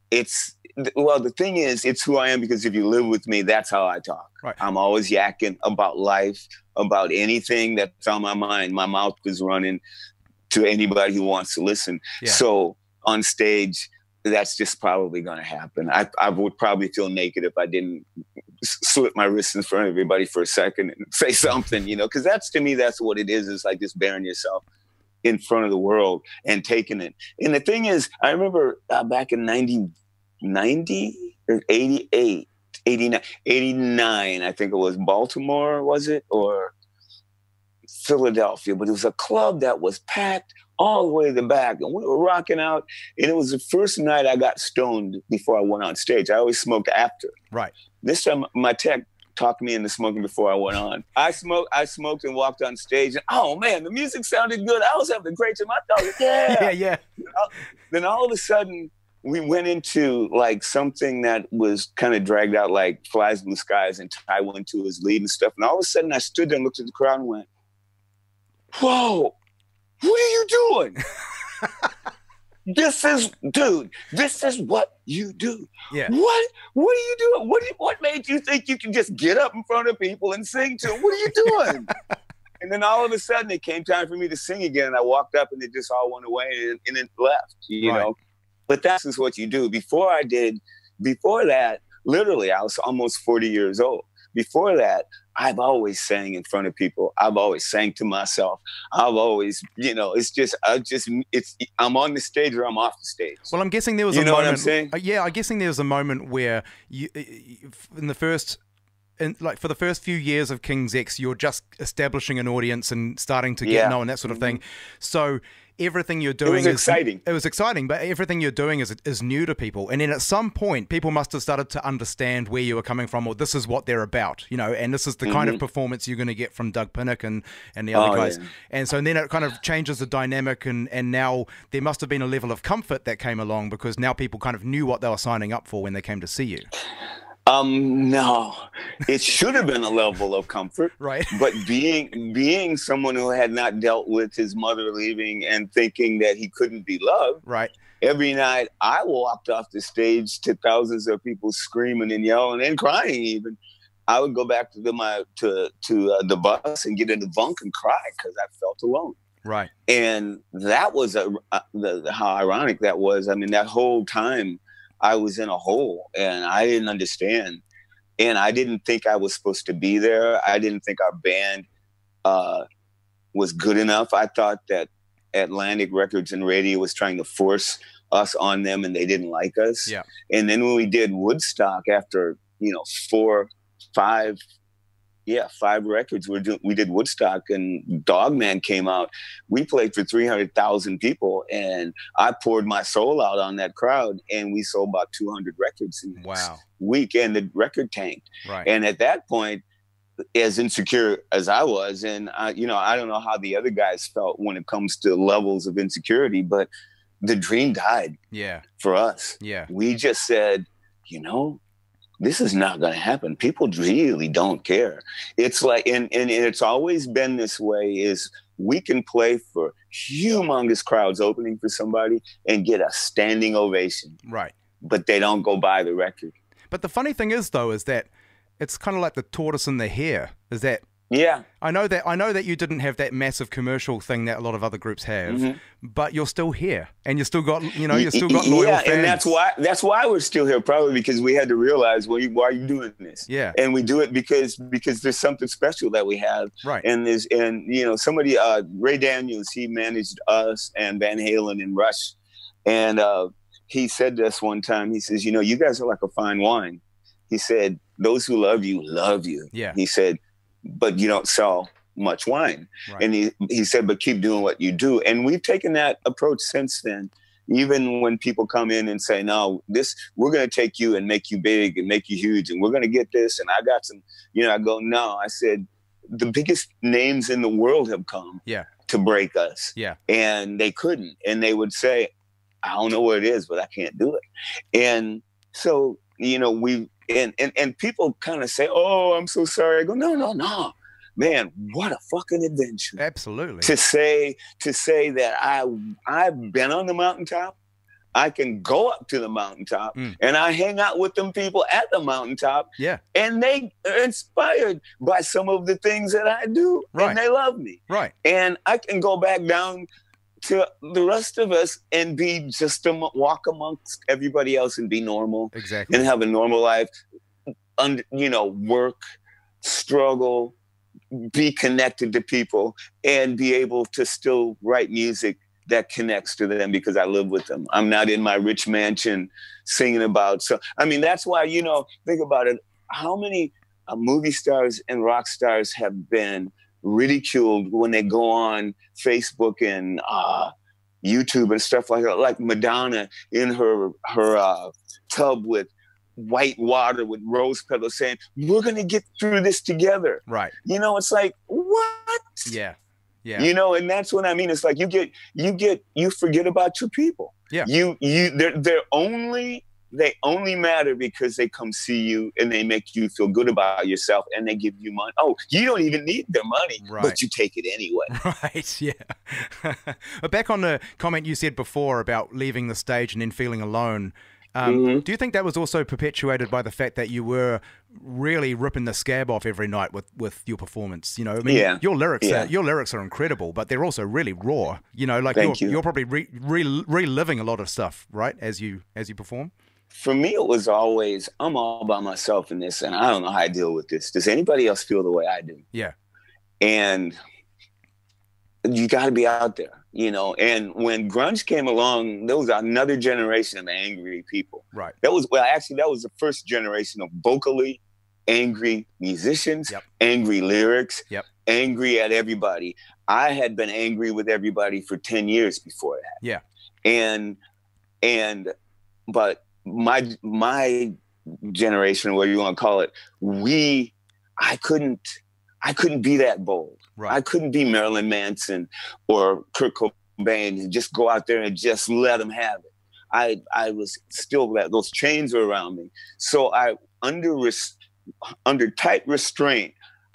it's, well, the thing is, it's who I am, because if you live with me, that's how I talk. Right. I'm always yakking about life, about anything that's on my mind. My mouth is running to anybody who wants to listen. Yeah. So on stage, that's just probably going to happen. I, I would probably feel naked if I didn't slip my wrist in front of everybody for a second and say something, you know, because that's, to me, that's what it is. It's like just bearing yourself in front of the world and taking it. And the thing is, I remember uh, back in ninety, ninety or eighty-eight, eighty-nine, eighty-nine, I think it was Baltimore, was it? Or Philadelphia, but it was a club that was packed all the way to the back, and we were rocking out. And it was the first night I got stoned before I went on stage. I always smoked after. Right. This time, my tech talked me into smoking before I went on. I smoked, I smoked and walked on stage, and oh man, the music sounded good. I was having a great time. I thought, yeah, yeah, yeah. Then all of a sudden, we went into like something that was kind of dragged out, like Flies Blue Skies, and Ty went to his lead and stuff. And all of a sudden, I stood there and looked at the crowd and went, whoa, what are you doing? This is, dude, this is what you do. Yeah. What, what are you doing? What, do you, what made you think you can just get up in front of people and sing to them? What are you doing? And then all of a sudden it came time for me to sing again. And I walked up and it just all went away and, and it left, you right. know? But that's just what you do. Before I did, before that, literally, I was almost forty years old. Before that, I've always sang in front of people. I've always sang to myself. I've always, you know, it's just, I just, it's, I'm on the stage or I'm off the stage. Well, I'm guessing there was you a know moment. What I'm saying? Uh, yeah, I'm guessing there was a moment where you, in the first, in, like for the first few years of King's X, you're just establishing an audience and starting to get yeah. known, that sort of thing. So everything you're doing it was is exciting. It was exciting, but everything you're doing is is new to people. And then at some point, people must have started to understand where you were coming from, or this is what they're about, you know. And this is the mm-hmm. kind of performance you're going to get from Doug Pinnick and and the other oh, guys. Yeah. And so then it kind of changes the dynamic, and and now there must have been a level of comfort that came along, because now people kind of knew what they were signing up for when they came to see you. Um, no, it should have been a level of comfort, right? But being being someone who had not dealt with his mother leaving and thinking that he couldn't be loved, right? Every night I walked off the stage to thousands of people screaming and yelling and crying. Even I would go back to the my to to uh, the bus and get in the bunk and cry because I felt alone. Right. And that was a, a the, how ironic that was. I mean, that whole time I was in a hole and I didn't understand. And I didn't think I was supposed to be there. I didn't think our band uh, was good enough. I thought that Atlantic Records and Radio was trying to force us on them and they didn't like us. Yeah. And then when we did Woodstock after, you know, four, five, yeah, five records, we do, we did Woodstock and Dogman came out. We played for three hundred thousand people and I poured my soul out on that crowd and we sold about two hundred records in wow. week and the record tanked. Right. And at that point, as insecure as I was, and I, you know, I don't know how the other guys felt when it comes to levels of insecurity, but the dream died. Yeah. For us. Yeah. We just said, you know, this is not going to happen. People really don't care. It's like, and, and it's always been this way, is we can play for humongous crowds opening for somebody and get a standing ovation. Right. But they don't go buy the record. But the funny thing is, though, is that it's kind of like the tortoise and the hare, is that yeah. I know that I know that you didn't have that massive commercial thing that a lot of other groups have, mm-hmm. but you're still here, and you still got you know you still got loyal yeah, fans. and that's why that's why we're still here, probably because we had to realize, well, why are you doing this? Yeah, and we do it because because there's something special that we have, right? And there's and you know somebody uh, Ray Daniels, he managed us and Van Halen and Rush, and uh, he said to us one time, he says, you know, you guys are like a fine wine. He said, those who love you love you. Yeah. He said, but you don't sell much wine. Right. And he, he said, but keep doing what you do. And we've taken that approach since then. Even when people come in and say, no, this, we're going to take you and make you big and make you huge. And we're going to get this. And I got some, you know, I go, no, I said, the biggest names in the world have come yeah. to break us. Yeah. And they couldn't. And they would say, I don't know what it is, but I can't do it. And so, you know, we, and, and, and people kind of say, oh, I'm so sorry. I go, no, no, no. Man, what a fucking adventure. Absolutely. To say, to say that I, I've been on the mountaintop. I can go up to the mountaintop Mm. and I hang out with them people at the mountaintop. Yeah. And they are inspired by some of the things that I do. Right. And they love me. Right. And I can go back down to the rest of us and be just a walk amongst everybody else and be normal. Exactly. And have a normal life. Und, you know, work, struggle, be connected to people, and be able to still write music that connects to them because I live with them. I'm not in my rich mansion singing about. So, I mean, that's why, you know, think about it. How many uh, movie stars and rock stars have been ridiculed when they go on Facebook and uh, YouTube and stuff like that, like Madonna in her, her uh, tub with white water with rose petals saying, we're going to get through this together. Right. You know, it's like, what? Yeah. Yeah. You know, and that's what I mean. It's like you get, you get, you forget about your people. Yeah. You, you, they're, they're only, they only matter because they come see you and they make you feel good about yourself and they give you money. Oh, you don't even need their money, Right. but you take it anyway. Right. Yeah. But back on the comment you said before about leaving the stage and then feeling alone. Um, Mm-hmm. Do you think that was also perpetuated by the fact that you were really ripping the scab off every night with, with your performance? You know, I mean, Yeah. your lyrics, Yeah. are, your lyrics are incredible, but they're also really raw. You know, like Thank you're, you. you're probably re, re, reliving a lot of stuff, right? As you as you perform. For me, it was always, I'm all by myself in this and I don't know how I deal with this. Does anybody else feel the way I do? Yeah. And you got to be out there, you know. And when grunge came along, there was another generation of angry people. Right. That was, well, actually, that was the first generation of vocally angry musicians, Yep. angry lyrics, Yep. angry at everybody. I had been angry with everybody for ten years before that. Yeah. And, and, but my, my generation, what you want to call it, we, I couldn't, I couldn't be that bold. Right. I couldn't be Marilyn Manson or Kurt Cobain and just go out there and just let them have it. I I was still that those chains were around me. So I under res, under tight restraint,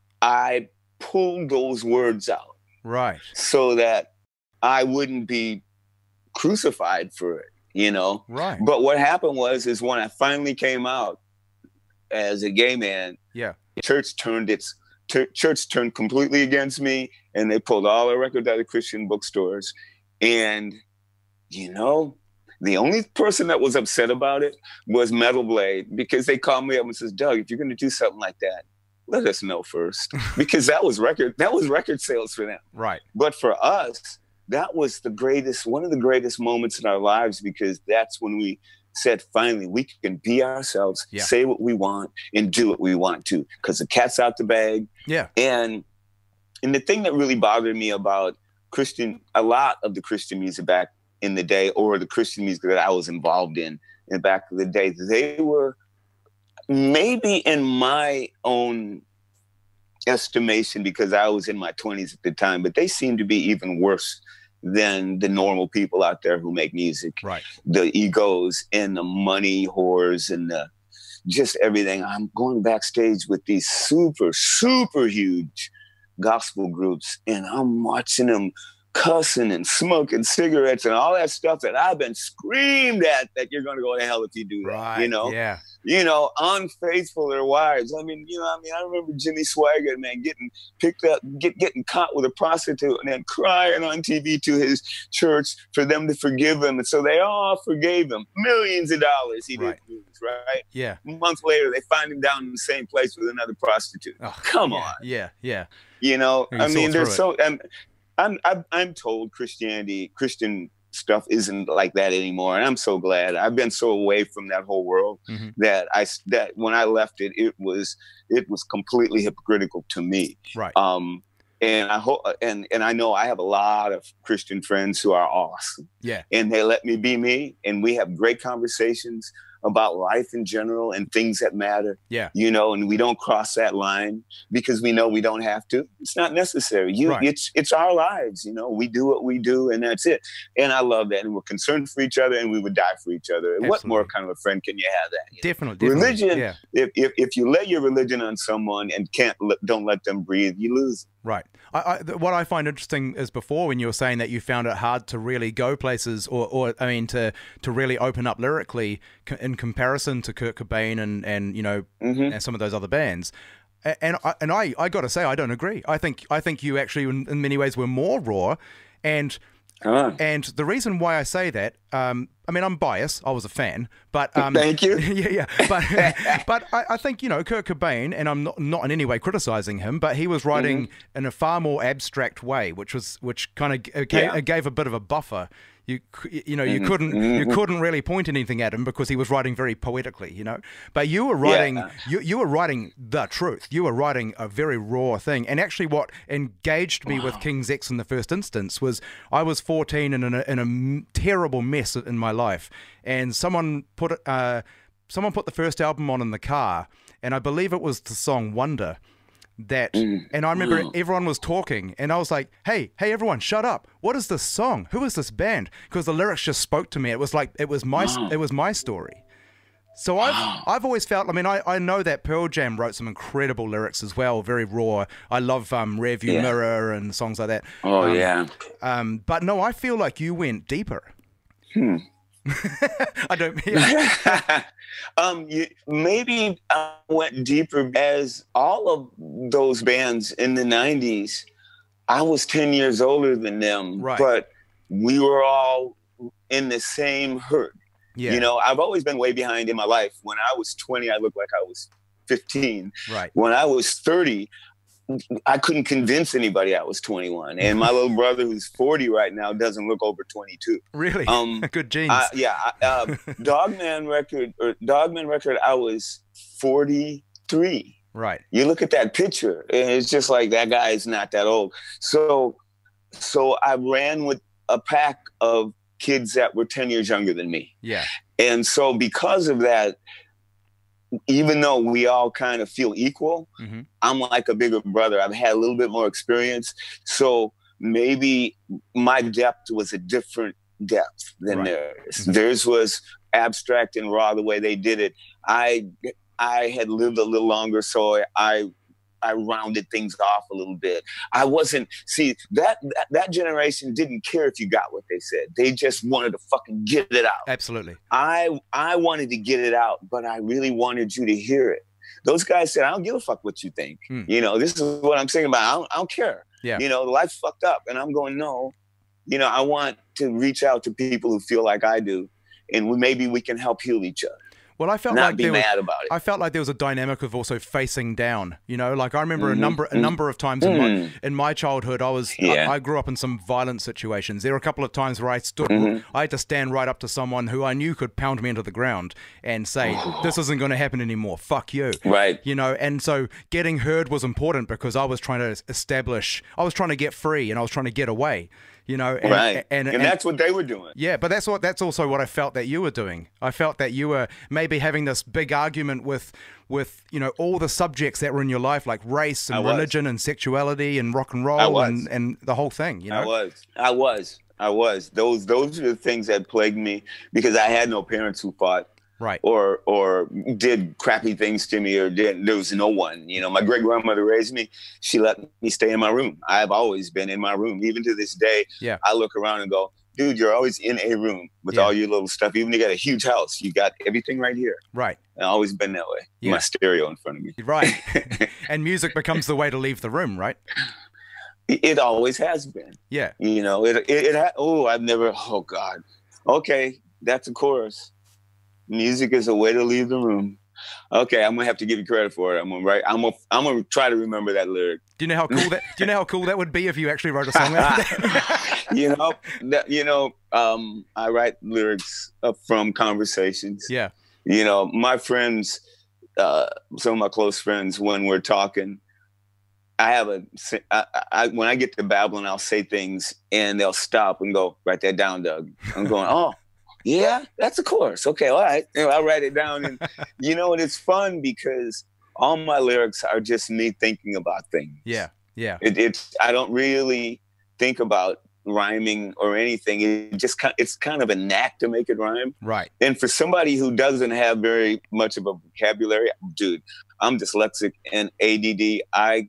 I pulled those words out Right. so that I wouldn't be crucified for it, you know. Right. But what happened was is when I finally came out as a gay man, Yeah. church turned its church turned completely against me, and they pulled all the records out of Christian bookstores. And, you know, the only person that was upset about it was Metal Blade, because they called me up and says, Doug, if you're going to do something like that, let us know first, because that was record, that was record sales for them. Right. But for us, that was the greatest, one of the greatest moments in our lives, because that's when we said, finally, we can be ourselves, Yeah. say what we want, and do what we want to, because the cat's out the bag. Yeah. And and the thing that really bothered me about Christian, a lot of the Christian music back in the day, or the Christian music that I was involved in in back in the day, they were maybe in my own estimation, because I was in my twenties at the time, but they seemed to be even worse than the normal people out there who make music. Right. The egos and the money whores and the just everything. I'm going backstage with these super, super huge gospel groups, and I'm watching them cussing and smoking cigarettes and all that stuff that I've been screamed at that you're going to go to hell if you do that. Right. You know, Yeah. you know, unfaithful their wives. I mean, you know, I mean, I remember Jimmy Swaggart, man, getting picked up, get, getting caught with a prostitute and then crying on T V to his church for them to forgive him. And so they all forgave him. Millions of dollars he Right. didn't lose, right? Yeah. A month later, they find him down in the same place with another prostitute. Oh, Come yeah, on. Yeah. Yeah. You know, You I saw mean, there's through so, I'm, I'm, I'm, I'm told Christianity, Christian stuff isn't like that anymore. And I'm so glad. I've been so away from that whole world Mm-hmm. that I, that when I left it, it was, it was completely hypocritical to me. Right. Um, and I hope, and, and I know I have a lot of Christian friends who are awesome, Yeah. and they let me be me, and we have great conversations. about life in general and things that matter. Yeah. You know, and we don't cross that line because we know we don't have to. It's not necessary. You, Right. it's it's our lives. You know, we do what we do, and that's it. And I love that. And we're concerned for each other, and we would die for each other. Absolutely. What more kind of a friend can you have? That you know? Definitely, definitely. Religion. Yeah. If, if if you let your religion on someone and can't let, don't let them breathe, you lose. Right. I, I, th- what I find interesting is before when you were saying that you found it hard to really go places, or, or I mean, to to really open up lyrically c- in comparison to Kurt Cobain and and you know Mm-hmm. and some of those other bands. A- And I, and I, I got to say I don't agree. I think I think you actually in, in many ways were more raw, and Ah. and the reason why I say that, um, I mean, I'm biased. I was a fan, but um, Thank you. yeah, yeah. But but I, I think you know Kurt Cobain, and I'm not not in any way criticizing him, but he was writing Mm-hmm. in a far more abstract way, which was which kind of gave, Yeah. it gave a bit of a buffer. You c- you know you Mhm. couldn't Mhm. you couldn't really point anything at him because he was writing very poetically, you know. But you were writing Yeah. you you were writing the truth. You were writing a very raw thing. And actually, what engaged me with King's X in the first instance was I was fourteen and in a, in a m- terrible mess in my life, and someone put it- uh someone put the first album on in the car, and I believe it was the song Wonder. That and I remember everyone was talking, and I was like, "Hey, hey, everyone, shut up! What is this song? Who is this band?" Because the lyrics just spoke to me. It was like it was my it was my story. So I've I've always felt. I mean, I, I know that Pearl Jam wrote some incredible lyrics as well, very raw. I love um, Rearview Yeah. Mirror and songs like that. Oh Um, yeah. Um, but no, I feel like you went deeper. Hmm. I don't. Yeah. um, you, maybe I went deeper as all of those bands in the nineties. I was ten years older than them, Right. but we were all in the same herd. Yeah. You know, I've always been way behind in my life. When I was twenty, I looked like I was fifteen. Right. When I was thirty, I couldn't convince anybody I was twenty-one. And my little brother, who's forty right now, doesn't look over twenty-two. Really. Um, Good genes. I, yeah, I, uh, Dogman record or Dogman record. I was forty-three. right. You look at that picture, and it's just like that guy is not that old. So, so I ran with a pack of kids that were ten years younger than me, Yeah. and so because of that, even though we all kind of feel equal, hmm I'm like a bigger brother. I've had a little bit more experience, so maybe my depth was a different depth than Right. theirs. Mhm. Theirs was abstract and raw the way they did it. I I had lived a little longer, so I I rounded things off a little bit. I wasn't see that that, that generation didn't care if you got what they said. They just wanted to fucking get it out. Absolutely. I I wanted to get it out, but I really wanted you to hear it. Those guys said, I don't give a fuck what you think. Hmm. You know, this is what I'm saying about. I don't, I don't care. Yeah. You know, life's fucked up. And I'm going, no. You know, I want to reach out to people who feel like I do. And we, maybe we can help heal each other. Well, I felt Not like be there was, mad about it. I felt like there was a dynamic of also facing down. You know, like I remember a Mhm. number a Mhm. number of times in my Mm. in my childhood, I was Yeah. I, I grew up in some violent situations. There were a couple of times where I stood, Mhm. I had to stand right up to someone who I knew could pound me into the ground and say, "This isn't going to happen anymore. Fuck you." Right. You know, and so getting heard was important because I was trying to establish, I was trying to get free and I was trying to get away. You know, and, right. and, And, and that's what they were doing. yeah, but that's what that's also what I felt that you were doing. I felt that you were maybe having this big argument with with you know all the subjects that were in your life, like race and I was. religion and sexuality and rock and I roll was. and, and the whole thing. You know, I was. I was. I was. Those those are the things that plagued me because I had no parents who fought right? or or did crappy things to me or did there was no one. You know, my great grandmother raised me. She let me stay in my room. I've always been in my room. Even to this day, Yeah. I look around and go, dude, you're always in a room with Yeah. all your little stuff. Even if you got a huge house, you got everything right here. Right, I've always been that way. Yeah. My stereo in front of me. right. And music becomes the way to leave the room, right? It, it always has been. Yeah, You know, it it, it ha- oh, I've never oh God. Okay, that's a chorus. Music is a way to leave the room. Okay, I'm gonna have to give you credit for it. I'm gonna write. I'm gonna. I'm gonna try to remember that lyric. do you know how cool that? Do you know how cool that would be if you actually wrote a song like that? you know, that, you know. Um, I write lyrics uh, from conversations. Yeah, You know, my friends, uh, some of my close friends, when we're talking, I have a. I, I, when I get to babbling, I'll say things, and they'll stop and go, "Write that down, Doug." I'm going, "Oh." Yeah, that's a chorus. Okay, all right. You know, I'll write it down. And, you know, and it's fun because all my lyrics are just me thinking about things. Yeah, yeah. It, it's, I don't really think about rhyming or anything. It just kind, it's kind of a knack to make it rhyme. Right. And for somebody who doesn't have very much of a vocabulary, dude, I'm dyslexic and A D D. I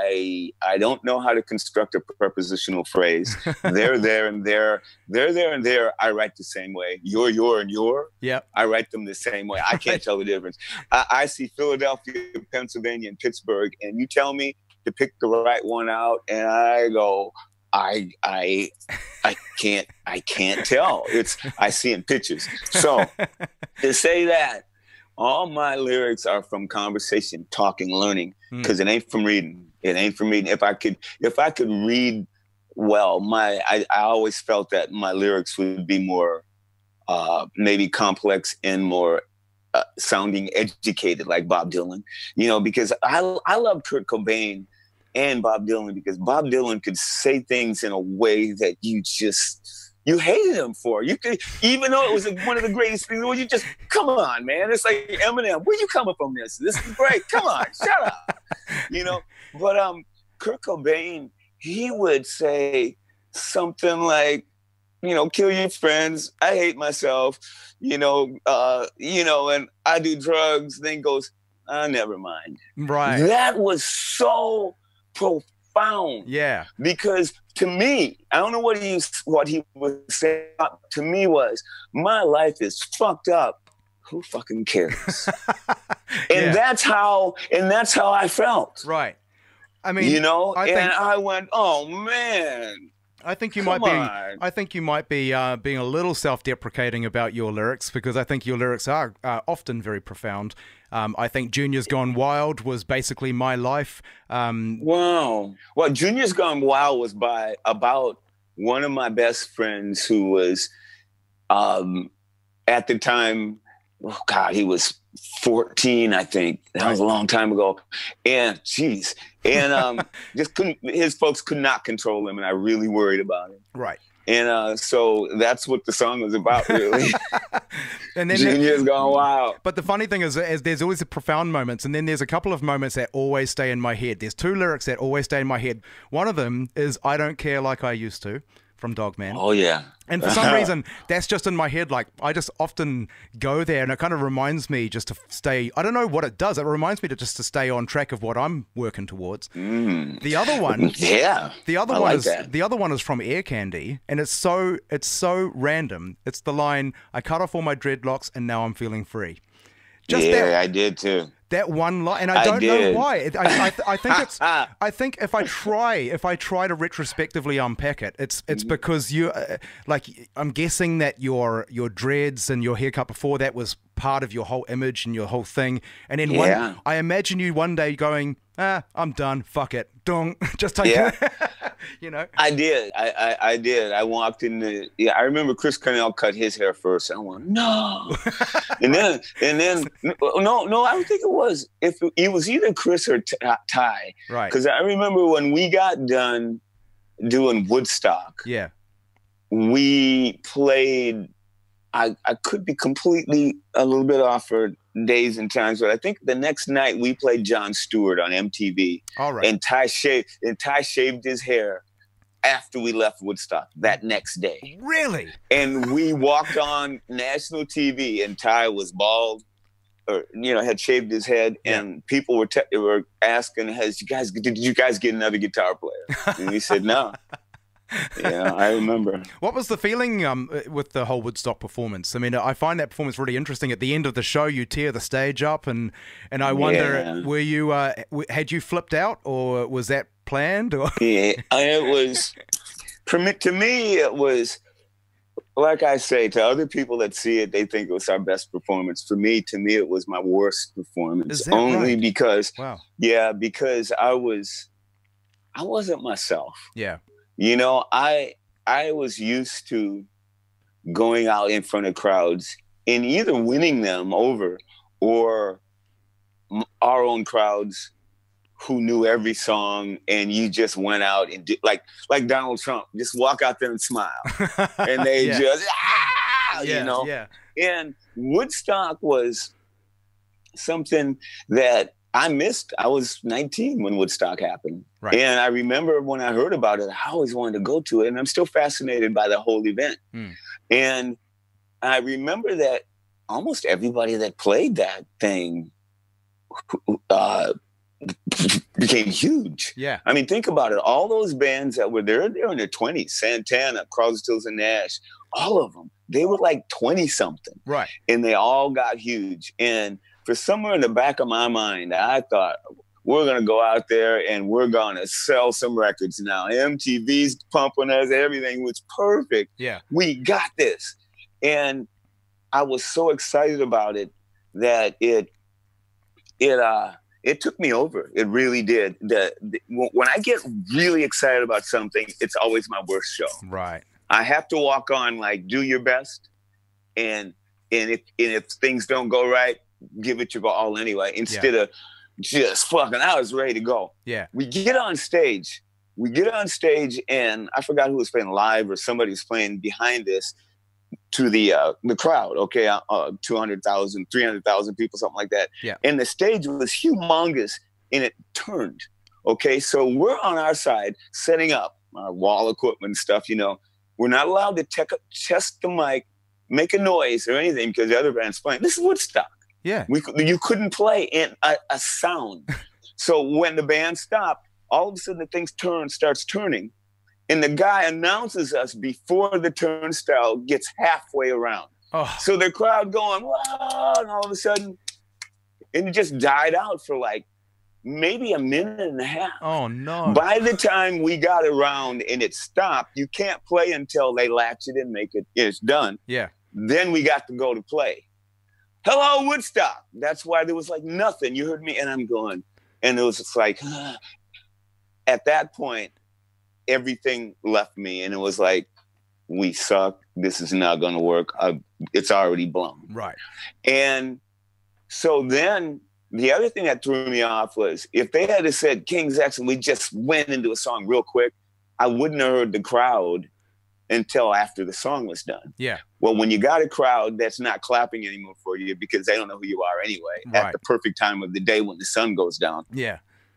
I I don't know how to construct a prepositional phrase. They're there and there. They're there and there. I write the same way. You're, your, and your. Yep. I write them the same way. I can't tell the difference. I, I see Philadelphia, Pennsylvania, and Pittsburgh, and you tell me to pick the right one out, and I go, I I I can't I can't tell. It's I see in pictures. So to say that all my lyrics are from conversation, talking, learning, because mm. it ain't from reading. It ain't from reading. If I could if I could read well, my I, I always felt that my lyrics would be more uh, maybe complex and more uh, sounding educated, like Bob Dylan. You know, because I I love Kurt Cobain and Bob Dylan because Bob Dylan could say things in a way that you just, you hated him for. You could, even though it was one of the greatest things, you just, come on, man. It's like Eminem, where you coming from this? This is great. Come on, shut up. You know, but um, Kurt Cobain, he would say something like, you know, kill your friends. I hate myself, you know, uh, you know, and I do drugs. Then goes, ah, never mind. Right. That was so profound. Yeah. Because to me, I don't know what he what he was saying. To me was, my life is fucked up. Who fucking cares? And yeah. that's how and that's how I felt. Right. I mean, you know, I and think, I went, oh man. I think you Come might be. on. I think you might be uh, being a little self-deprecating about your lyrics because I think your lyrics are uh, often very profound. Um, I think Junior's Gone Wild was basically my life. Um, wow. Well, Junior's Gone Wild was by about one of my best friends who was, um, at the time, oh God, he was fourteen, I think. That was a long time ago. And geez. And um, just couldn't, his folks could not control him. And I really worried about him. Right. And uh, so that's what the song was about, really. And then Junior's Gone Wild. But the funny thing is, is there's always the profound moments, and then there's a couple of moments that always stay in my head. There's two lyrics that always stay in my head. One of them is "I Don't Care Like I Used To" from Dogman. Oh yeah. And for some reason, that's just in my head. Like, I just often go there, and it kind of reminds me just to stay. I don't know what it does. It reminds me to just to stay on track of what I'm working towards. Mm. The other one, yeah. The other I one like is that. the other one is from Air Candy, and it's so it's so random. It's the line, "I cut off all my dreadlocks, and now I'm feeling free." Just yeah, that, I did too. That one line, and I don't I know why. I, I, I think it's. I think if I try, if I try to retrospectively unpack it, it's it's because you, uh, like, I'm guessing that your your dreads and your haircut before that was part of your whole image and your whole thing. And then yeah. one, I imagine you one day going, ah, I'm done, fuck it, dong, just take yeah. it. You know. I did. I, I I did. I walked in the. Yeah, I remember Chris Cornell cut his hair first. I went no, and then and then no no. I don't think it was. If it, it was either Chris or Ty, right? Because I remember when we got done doing Woodstock. Yeah. We played. I I could be completely a little bit off for days and times, but I think the next night we played Jon Stewart on M T V. All right. And Ty shaved and Ty shaved his hair after we left Woodstock that next day. Really? And we walked on national T V, and Ty was bald, or you know, had shaved his head, yeah. And people were te- were asking, "Has you guys did you guys get another guitar player?" And we said, "No." Yeah, I remember. What was the feeling um, with the whole Woodstock performance? I mean, I find that performance really interesting. At the end of the show, you tear the stage up, and and I wonder, yeah. were you uh, had you flipped out, or was that planned? Or? Yeah, it was. To me, it was. Like I say, to other people that see it, they think it was our best performance. For me, to me, it was my worst performance. Only right? because, wow. yeah, because I was, I wasn't myself. Yeah. You know, I I was used to going out in front of crowds and either winning them over or our own crowds who knew every song, and you just went out and did, like like Donald Trump, just walk out there and smile, and they yeah. just ah! Yeah, you know? yeah. And Woodstock was something that I missed. I was nineteen when Woodstock happened. Right. And I remember when I heard about it, I always wanted to go to it. And I'm still fascinated by the whole event. Mm. And I remember that almost everybody that played that thing uh, became huge. Yeah. I mean, think about it. All those bands that were there, they were in their twenties. Santana, Crosby, Stills and Nash, all of them. They were like twenty something. Right. And they all got huge. And for somewhere in the back of my mind, I thought, we're going to go out there and we're going to sell some records now. M T V's pumping us. Everything was perfect. Yeah. We got this. And I was so excited about it that it, it, uh, it took me over. It really did. The, the, when I get really excited about something, it's always my worst show. Right. I have to walk on like, do your best. And, and if, and if things don't go right, give it your all anyway, instead yeah. of just fucking, I was ready to go. Yeah. We get on stage. We get on stage and I forgot who was playing live or somebody was playing behind this to the uh, the crowd, okay, uh, two hundred thousand, three hundred thousand people, something like that. Yeah. And the stage was humongous and it turned, okay? So we're on our side setting up our wall equipment and stuff, you know. We're not allowed to te- test the mic, make a noise or anything because the other band's playing. This is Woodstock. Yeah. We you couldn't play in a, a sound. So when the band stopped, all of a sudden the thing turns, starts turning. And the guy announces us before the turnstile gets halfway around. Oh. So the crowd going, whoa, and all of a sudden, and it just died out for like maybe a minute and a half. Oh, no. By the time we got around and it stopped, you can't play until they latch it and make it, it's done. Yeah. Then we got to go to play. Hello, Woodstock. That's why there was like nothing. You heard me, and I'm going. And it was just like, ah. At that point, everything left me. And it was like, we suck. This is not going to work. Uh, it's already blown. Right. And so then the other thing that threw me off was if they had said King's X and we just went into a song real quick, I wouldn't have heard the crowd until after the song was done. Yeah. Well, when you got a crowd that's not clapping anymore for you because they don't know who you are anyway, right. at the perfect time of the day when the sun goes down. Yeah.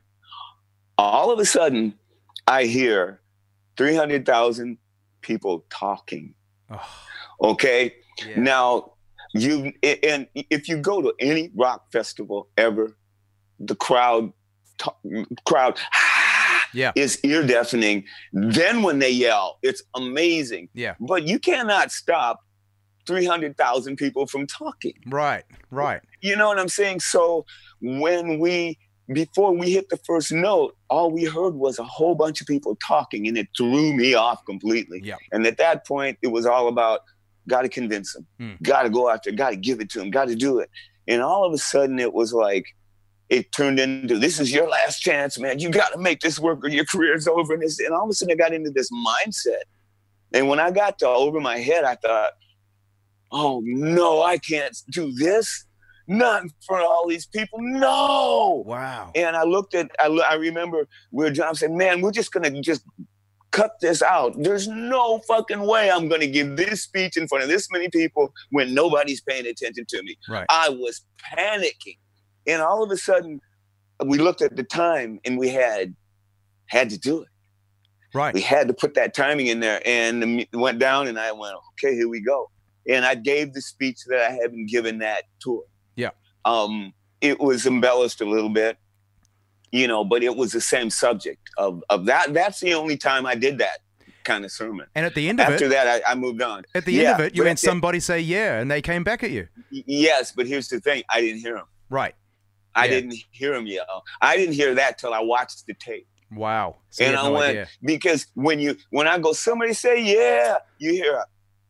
All of a sudden, I hear three hundred thousand people talking. Oh. Okay? Yeah. Now, you and if you go to any rock festival ever, the crowd, talk, crowd, yeah. is ear deafening. Then when they yell, it's amazing. Yeah. But you cannot stop three hundred thousand people from talking. Right, right. You know what I'm saying? So when we, before we hit the first note, all we heard was a whole bunch of people talking and it threw me off completely. Yeah. And at that point, it was all about, got to convince them, mm. got to go after, got to give it to them, got to do it. And all of a sudden it was like, it turned into, this is your last chance, man. You got to make this work or your career's over. And, this, and all of a sudden I got into this mindset. And when I got to over my head, I thought, oh, no, I can't do this. Not in front of all these people. No. Wow. And I looked at, I, I remember we were, John said, man, we're just going to just cut this out. There's no fucking way I'm going to give this speech in front of this many people when nobody's paying attention to me. Right. I was panicking. And all of a sudden, we looked at the time and we had had to do it. Right. We had to put that timing in there. And it went down and I went, okay, here we go. And I gave the speech that I had been given that tour. Yeah. Um, it was embellished a little bit, you know, but it was the same subject of, of that. That's the only time I did that kind of sermon. And at the end of After it, that, I, I moved on. At the yeah, end of it, you had the, somebody say, yeah, and they came back at you. Yes, but here's the thing. I didn't hear them. Right. I yeah. didn't hear him yell. I didn't hear that till I watched the tape. Wow. So and I no went, idea. because when you, when I go, somebody say, yeah, you hear a,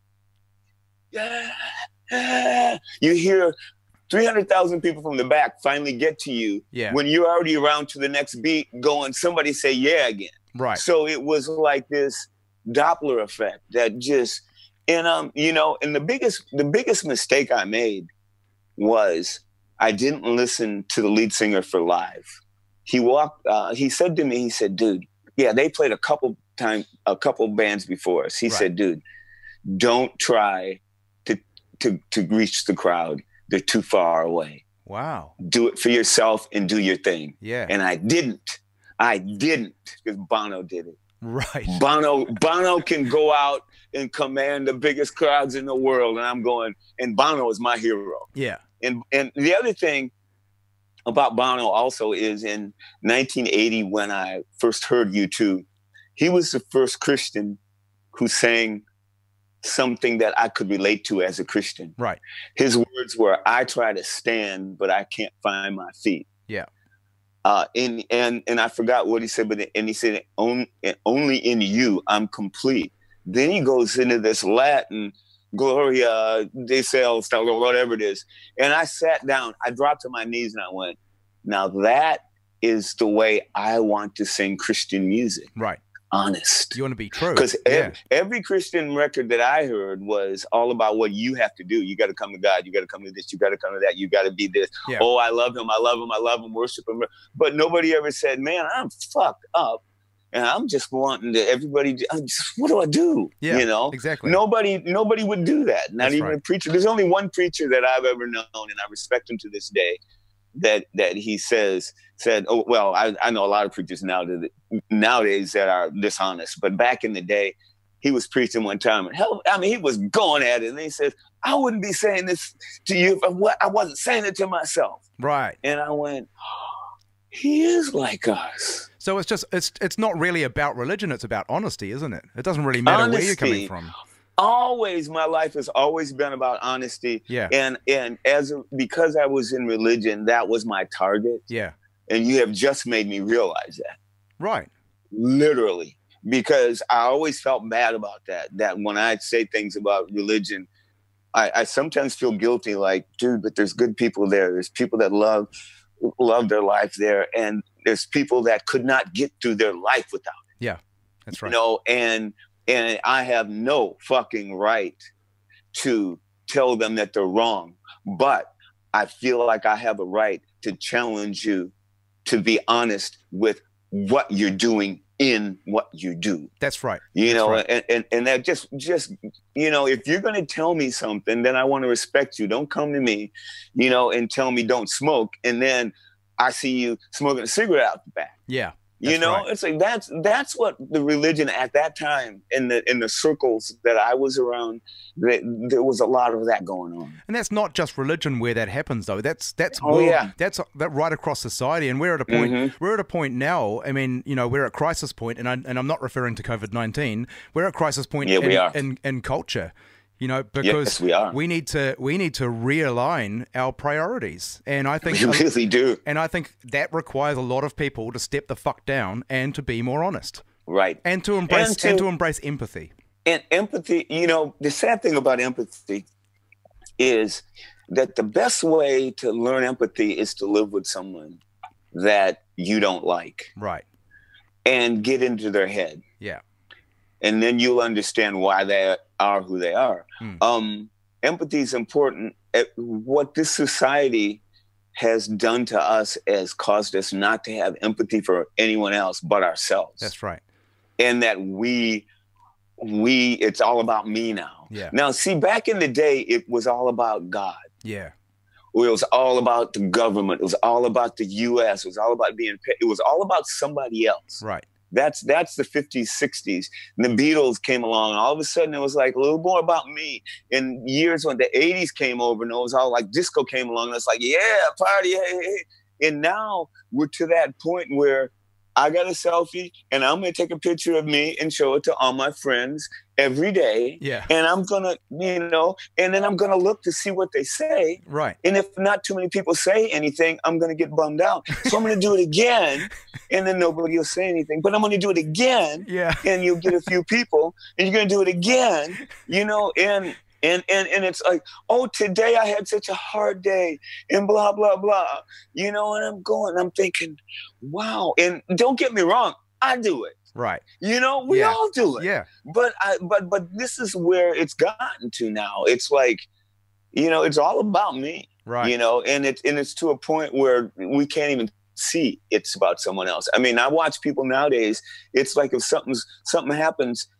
yeah, yeah. You hear three hundred thousand people from the back finally get to you. Yeah. When you're already around to the next beat going, somebody say, yeah, again. Right. So it was like this Doppler effect that just, and, um, you know, and the biggest, the biggest mistake I made was I didn't listen to the lead singer for live. He walked, uh, he said to me, he said, dude, yeah, they played a couple time, a couple bands before us. He right. said, dude, don't try to to, to reach the crowd. They're too far away. Wow. Do it for yourself and do your thing. Yeah. And I didn't. I didn't because Bono did it. Right. Bono, Bono can go out and command the biggest crowds in the world. And I'm going, and Bono is my hero. Yeah. And and the other thing about Bono also is in nineteen eighty, when I first heard U two, he was the first Christian who sang something that I could relate to as a Christian. Right. His words were, I try to stand, but I can't find my feet. Yeah. Uh, and, and, and I forgot what he said, but, and he said, only, only in you, I'm complete. Then he goes into this Latin, Gloria, de Sales, or whatever it is. And I sat down, I dropped to my knees and I went, now that is the way I want to sing Christian music. Right. Honest. You want to be true. Because yeah. every, every Christian record that I heard was all about what you have to do. You got to come to God. You got to come to this. You got to come to that. You got to be this. Yeah. Oh, I love him. I love him. I love him. Worship him. But nobody ever said, man, I'm fucked up. And I'm just wanting to everybody. I'm just, what do I do? Yeah, you know, exactly. Nobody, nobody would do that. Not That's even right. a preacher. There's only one preacher that I've ever known, and I respect him to this day. That that he says said, oh well, I, I know a lot of preachers now that nowadays that are dishonest, but back in the day, he was preaching one time, and hell, I mean, he was going at it, and he says, I wouldn't be saying this to you if I, what, I wasn't saying it to myself. Right. And I went, oh, he is like us. So it's just it's it's not really about religion; it's about honesty, isn't it? It doesn't really matter Honesty. where you're coming from. Always, my life has always been about honesty. Yeah. And and as a, because I was in religion, that was my target. Yeah. And you have just made me realize that. Right. Literally, because I always felt bad about that. That when I say things about religion, I, I sometimes feel guilty. Like, dude, but there's good people there. There's people that love love their life there, and there's people that could not get through their life without it. Yeah, that's right. You know, and. And I have no fucking right to tell them that they're wrong. But I feel like I have a right to challenge you to be honest with what you're doing in what you do. That's right. You That's know, right. and, and, and that just, just, you know, if you're going to tell me something, then I want to respect you. Don't come to me, you know, and tell me don't smoke. And then I see you smoking a cigarette out the back. Yeah. You know, right. It's like that's that's what the religion at that time in the in the circles that I was around, that there was a lot of that going on. And that's not just religion where that happens, though. That's that's oh, world, yeah. that's that right across society. And we're at a point. Mm-hmm. We're at a point now. I mean, you know, we're at crisis point, and I and I'm not referring to COVID nineteen. We're at crisis point. Yeah, in, we are. in in culture. You know, because yes, we, are. we need to we need to realign our priorities, and I think we really do. And I think that requires a lot of people to step the fuck down and to be more honest, right? And to embrace and to, and to embrace empathy. And empathy, you know, the sad thing about empathy is that the best way to learn empathy is to live with someone that you don't like, right? And get into their head, yeah. And then you'll understand why they are who they are. Hmm. Um, empathy is important. What this society has done to us has caused us not to have empathy for anyone else but ourselves. That's right. And that we, we, it's all about me now. Yeah. Now, see, back in the day, it was all about God. Yeah. It was all about the government. It was all about the U S It was all about being, it was all about somebody else. Right. That's that's the fifties, sixties. And the Beatles came along, and all of a sudden it was like a little more about me. In years when the eighties came over, and it was all like disco came along, and it's like, yeah, party, hey, hey. And now we're to that point where I got a selfie, and I'm going to take a picture of me and show it to all my friends every day. Yeah. And I'm going to, you know, and then I'm going to look to see what they say. Right. And if not too many people say anything, I'm going to get bummed out. So I'm going to do it again, and then nobody will say anything. But I'm going to do it again. Yeah. And you'll get a few people, and you're going to do it again, you know, and And, and and it's like, oh, today I had such a hard day and blah, blah, blah, you know, and I'm going, I'm thinking, wow. And don't get me wrong, I do it. Right. You know, we yeah. all do it. Yeah. But I but but this is where it's gotten to now. It's like, you know, it's all about me. Right. You know, and it's and it's to a point where we can't even see it's about someone else. I mean, I watch people nowadays, it's like if something's something happens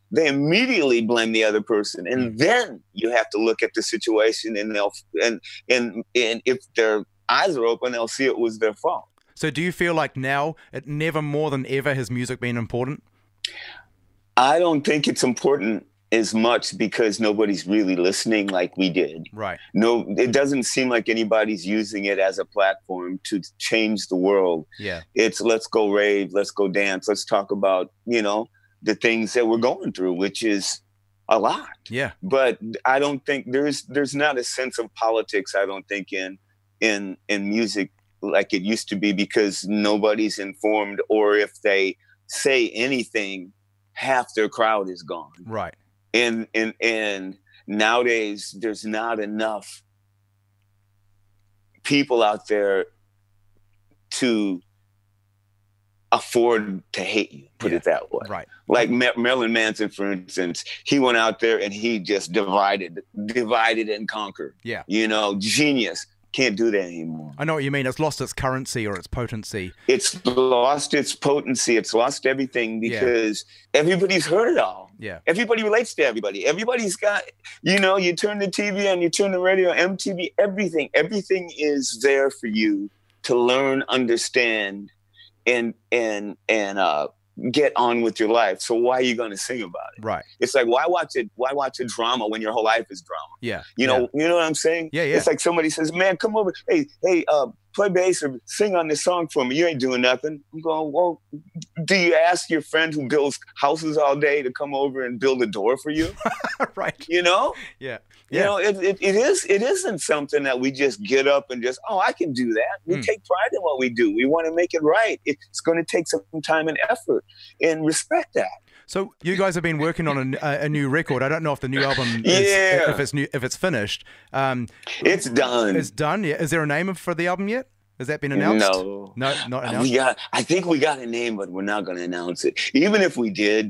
they immediately blame the other person, and mm. then you have to look at the situation, and they'll and and and if their eyes are open, they'll see it was their fault. So, do you feel like now, it never more than ever, has music been important? I don't think it's important as much because nobody's really listening like we did. Right. No, it doesn't seem like anybody's using it as a platform to change the world. Yeah. It's let's go rave, let's go dance, let's talk about, you know, the things that we're going through, which is a lot. Yeah. But I don't think there's there's not a sense of politics, I don't think, in in in music like it used to be, because nobody's informed, or if they say anything, half their crowd is gone. Right. And and and nowadays there's not enough people out there to afford to hate you, put yeah. it that way. Right. Like Mar- Marilyn Manson, for instance, he went out there and he just divided, divided and conquered. Yeah. You know, genius. Can't do that anymore. I know what you mean. It's lost its currency or its potency. It's lost its potency. It's lost everything because yeah. everybody's heard it all. Yeah. Everybody relates to everybody. Everybody's got, you know, you turn the T V on, you turn the radio, M T V, everything. Everything is there for you to learn, understand, and and and uh, get on with your life. So why are you going to sing about it? Right. It's like, why watch it? Why watch a drama when your whole life is drama? Yeah. You know, yeah. you know what I'm saying? Yeah, yeah. It's like somebody says, man, come over. Hey, hey, uh, play bass or sing on this song for me. You ain't doing nothing. I'm going, well, do you ask your friend who builds houses all day to come over and build a door for you? Right. You know? Yeah. You yeah. know, it, it, it is, it isn't something that we just get up and just, oh, I can do that. We mm. take pride in what we do. We want to make it right. It's going to take some time and effort, and respect that. So you guys have been working on a, a new record. I don't know if the new album is, yeah. if it's new, if it's finished. Um, it's done. It's done. Yeah. Is there a name for the album yet? Has that been announced? No. No, not announced. We got, I think we got a name, but we're not going to announce it. Even if we did,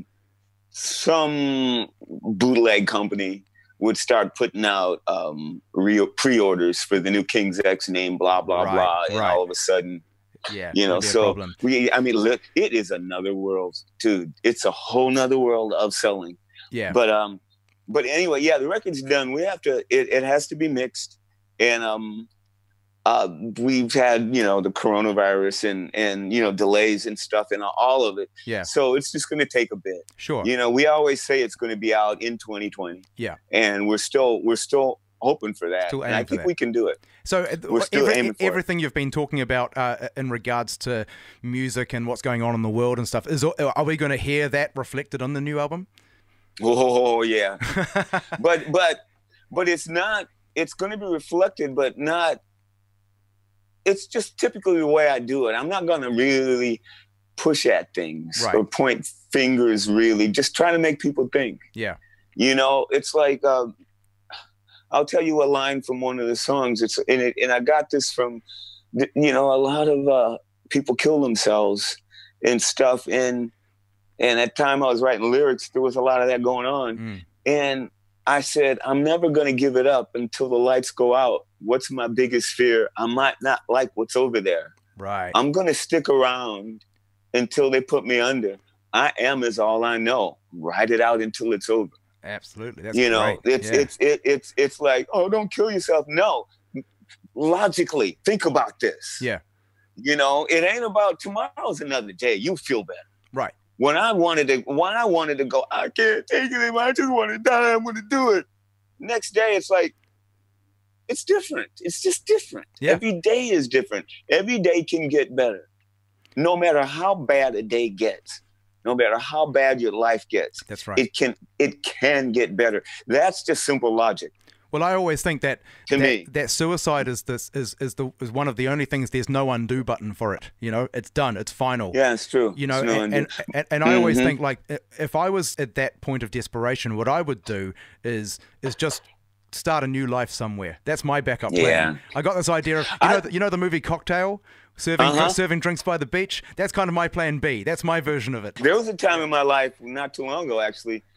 some bootleg company would start putting out um, real pre-orders for the new King's X name, blah, blah, right, blah. And right. all of a sudden, yeah, you know, so we, I mean, look, it is another world, dude. It's a whole nother world of selling. Yeah. But, um, but anyway, yeah, the record's done. We have to, it, it has to be mixed. And, um, uh, we've had, you know, the coronavirus and, and, you know, delays and stuff and all of it. Yeah. So it's just going to take a bit. Sure. You know, we always say it's going to be out in twenty twenty. Yeah. And we're still, we're still hoping for that. Still and I think that. we can do it. So we're still every, aiming for everything it. You've been talking about uh, in regards to music and what's going on in the world and stuff, is are we going to hear that reflected on the new album? Oh, yeah. but, but, but it's not, it's going to be reflected, but not, it's just typically the way I do it. I'm not going to really push at things right. or point fingers, really. Just trying to make people think. Yeah. You know, it's like, uh, I'll tell you a line from one of the songs. It's and, it, and I got this from, you know, a lot of uh, people kill themselves and stuff. And and at the time I was writing lyrics, there was a lot of that going on. Mm. And I said, I'm never going to give it up until the lights go out. What's my biggest fear? I might not like what's over there. Right. I'm going to stick around until they put me under. I am is all I know. Ride it out until it's over. Absolutely. That's you know, great. it's, yeah. it's, it, it's, it's like, oh, don't kill yourself. No, logically think about this. Yeah. You know, it ain't about tomorrow's another day. You feel better. Right. When I wanted to, when I wanted to go, I can't take it anymore. I just want to die. I'm going to do it. Next day, it's like, it's different. It's just different. Yeah. Every day is different. Every day can get better. No matter how bad a day gets, no matter how bad your life gets. That's right. It can, it can get better. That's just simple logic. Well, I always think that to that, me that suicide is this is is the is one of the only things. There's no undo button for it. You know, it's done. It's final. Yeah, it's true. You know, no and, and, and and I mm-hmm. always think like if I was at that point of desperation, what I would do is is just start a new life somewhere. That's my backup plan. Yeah. I got this idea of you I, know the, you know the movie Cocktail. Serving, uh-huh. serving drinks by the beach. That's kind of my plan B. That's my version of it. There was a time in my life, not too long ago, actually,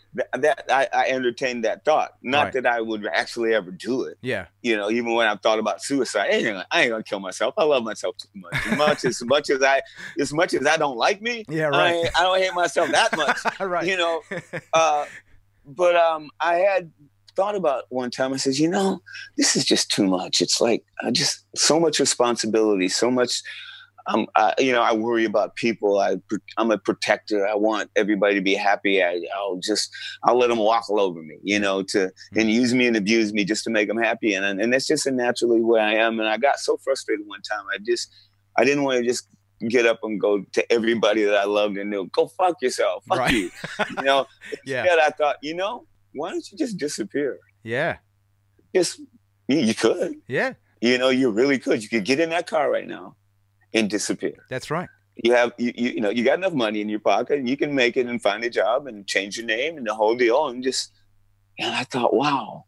th- that I, I entertained that thought. Not Right. that I would actually ever do it. Yeah. You know, even when I've thought about suicide, I ain't, gonna, I ain't gonna kill myself. I love myself too much. As much as much as I, as much as I don't like me, Yeah, I, right. ain't- I don't hate myself that much. Right. You know, uh, but um, I had thought about one time. I said, you know, this is just too much. It's like I just so much responsibility, so much. Um, I, you know, I worry about people. I, I'm a protector. I want everybody to be happy. I, I'll just, I'll let them walk all over me, you know, to and use me and abuse me just to make them happy. And and that's just naturally where I am. And I got so frustrated one time. I just, I didn't want to just get up and go to everybody that I loved and they'll go fuck yourself, fuck Right. you, you know. Yeah. Instead, I thought, you know, why don't you just disappear? Yeah. Just you, you could, Yeah. you know, you really could. You could get in that car right now and disappear. That's right. You have you, you you know you got enough money in your pocket and you can make it and find a job and change your name and the whole deal and just and I thought, wow.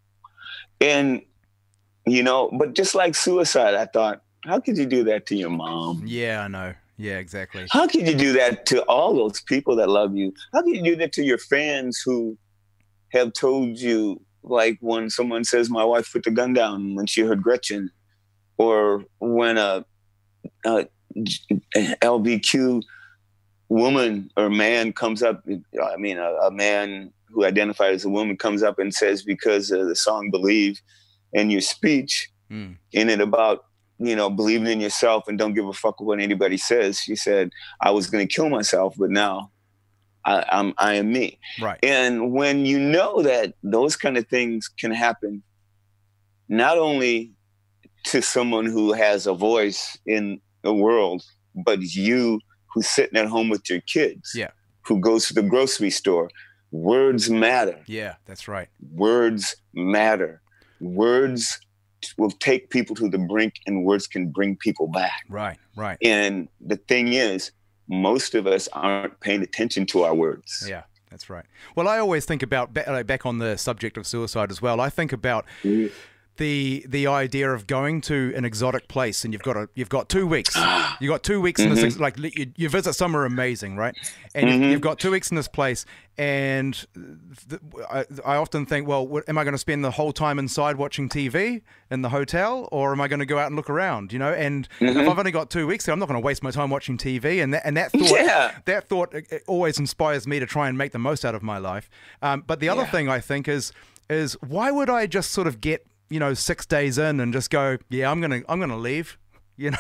And you know, but just like suicide, I thought, how could you do that to your mom? Yeah, I know. Yeah, exactly. How could you do that to all those people that love you? How can you do that to your fans who have told you, like when someone says, my wife put the gun down when she heard Gretchen, or when a Uh, L B Q woman or man comes up, I mean, a, a man who identified as a woman comes up and says, because of the song Believe and your speech Mm. in it about, you know, believing in yourself and don't give a fuck what anybody says. She said, I was going to kill myself, but now I, I'm, I am me. Right. And when you know that those kind of things can happen, not only to someone who has a voice in the world, but you who's sitting at home with your kids, Yeah. who goes to the grocery store. Words matter. Yeah, that's right. Words matter. Words will take people to the brink, and words can bring people back. Right, right. And the thing is, most of us aren't paying attention to our words. Yeah, that's right. Well, I always think about, ba- like, back on the subject of suicide as well, I think about Mhm. the the idea of going to an exotic place and you've got a you've got two weeks you've got two weeks in this ex- like you, you visit somewhere amazing, right? And you've, you've got two weeks in this place, and th- I, I often think, well, what, am I going to spend the whole time inside watching T V in the hotel, or am I going to go out and look around, you know? And if I've only got two weeks there, I'm not going to waste my time watching T V. And that and that thought Yeah. that thought it, it always inspires me to try and make the most out of my life. Um, but the other Yeah. thing I think is is why would I just sort of get, you know, six days in and just go, yeah, I'm gonna, I'm gonna leave. You know,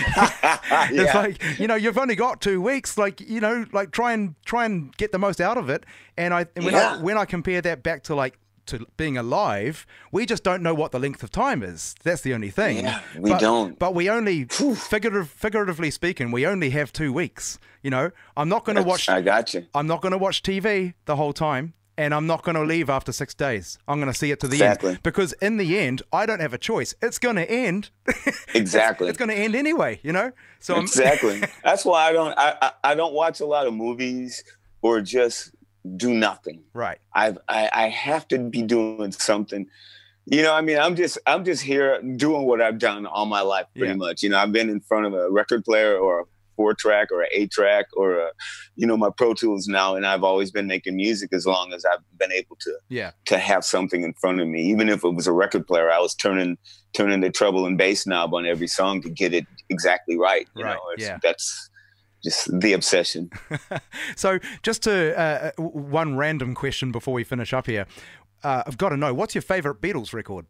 it's Yeah. like, you know, you've only got two weeks. Like, you know, like try and try and get the most out of it. And I, and when Yeah. I, when I compare that back to like to being alive, we just don't know what the length of time is. That's the only thing. Yeah, we but, don't. But we only, figurative, figuratively speaking, we only have two weeks. You know, I'm not going to watch. I got you. I'm not going to watch T V the whole time, and I'm not going to leave after six days. I'm going to see it to the Exactly. end, because in the end, I don't have a choice. It's going to end. Exactly. It's, it's going to end anyway, you know. So I'm- Exactly. That's why I don't. I, I I don't watch a lot of movies or just do nothing. right. I've, I I have to be doing something. You know, I mean, I'm just I'm just here doing what I've done all my life, pretty Yeah. much. You know, I've been in front of a record player or a four track or an eight track or a, you know, my Pro Tools now, and I've always been making music as long as I've been able to Yeah. to have something in front of me. Even if it was a record player, I was turning turning the treble and bass knob on every song to get it exactly right. You Right, know, it's, yeah. that's just the obsession. So just to uh, w- one random question before we finish up here, uh, I've got to know, what's your favorite Beatles record?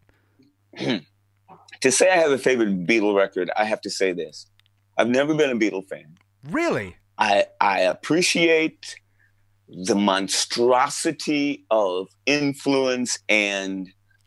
To say I have a favorite Beatle record, I have to say this. I've never been a Beatle fan. Really? I I appreciate the monstrosity of influence and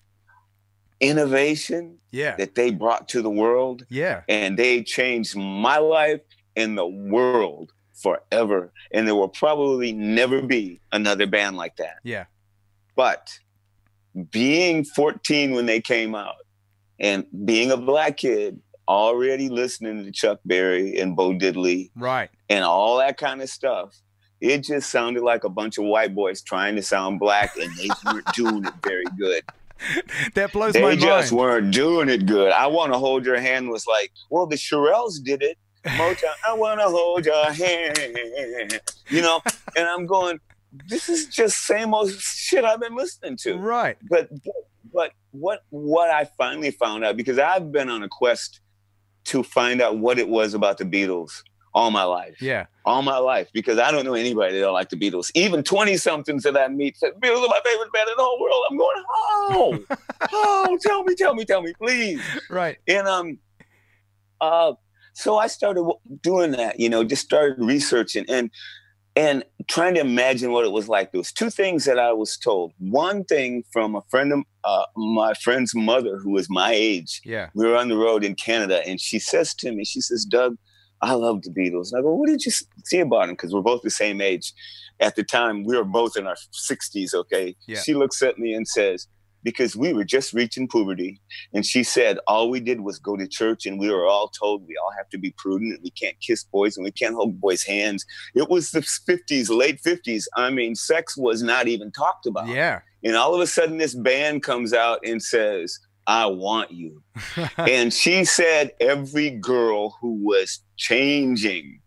innovation Yeah. that they brought to the world, Yeah. and they changed my life and the world forever. And there will probably never be another band like that. Yeah. But being fourteen when they came out and being a black kid, already listening to Chuck Berry and Bo Diddley Right. and all that kind of stuff, it just sounded like a bunch of white boys trying to sound black, and they weren't doing it very good. That blows They my just mind. weren't doing it good. I Want to Hold Your Hand was like, well, the Shirelles did it. Motown, I want to hold your hand. You know, and I'm going, this is just same old shit I've been listening to. Right. But, but, but what, what I finally found out, because I've been on a quest to find out what it was about the Beatles all my life. Yeah. All my life, because I don't know anybody that don't like the Beatles. Even twenty-somethings that I meet said, Beatles are my favorite band in the whole world. I'm going, oh, oh, tell me, tell me, tell me, please. Right. And um, uh, so I started doing that, you know, just started researching and and trying to imagine what it was like. There was two things that I was told. One thing from a friend of uh, my friend's mother, who was my age. Yeah. We were on the road in Canada, and she says to me, she says, Doug, I love the Beatles. And I go, what did you see about them? Because we're both the same age. At the time, we were both in our sixties, okay? Yeah. She looks at me and says, because we were just reaching puberty. And she said, all we did was go to church, and we were all told we all have to be prudent, and we can't kiss boys, and we can't hold boys' hands. It was the fifties, late fifties. I mean, sex was not even talked about. Yeah. And all of a sudden, this band comes out and says, I want you. And she said every girl who was changing,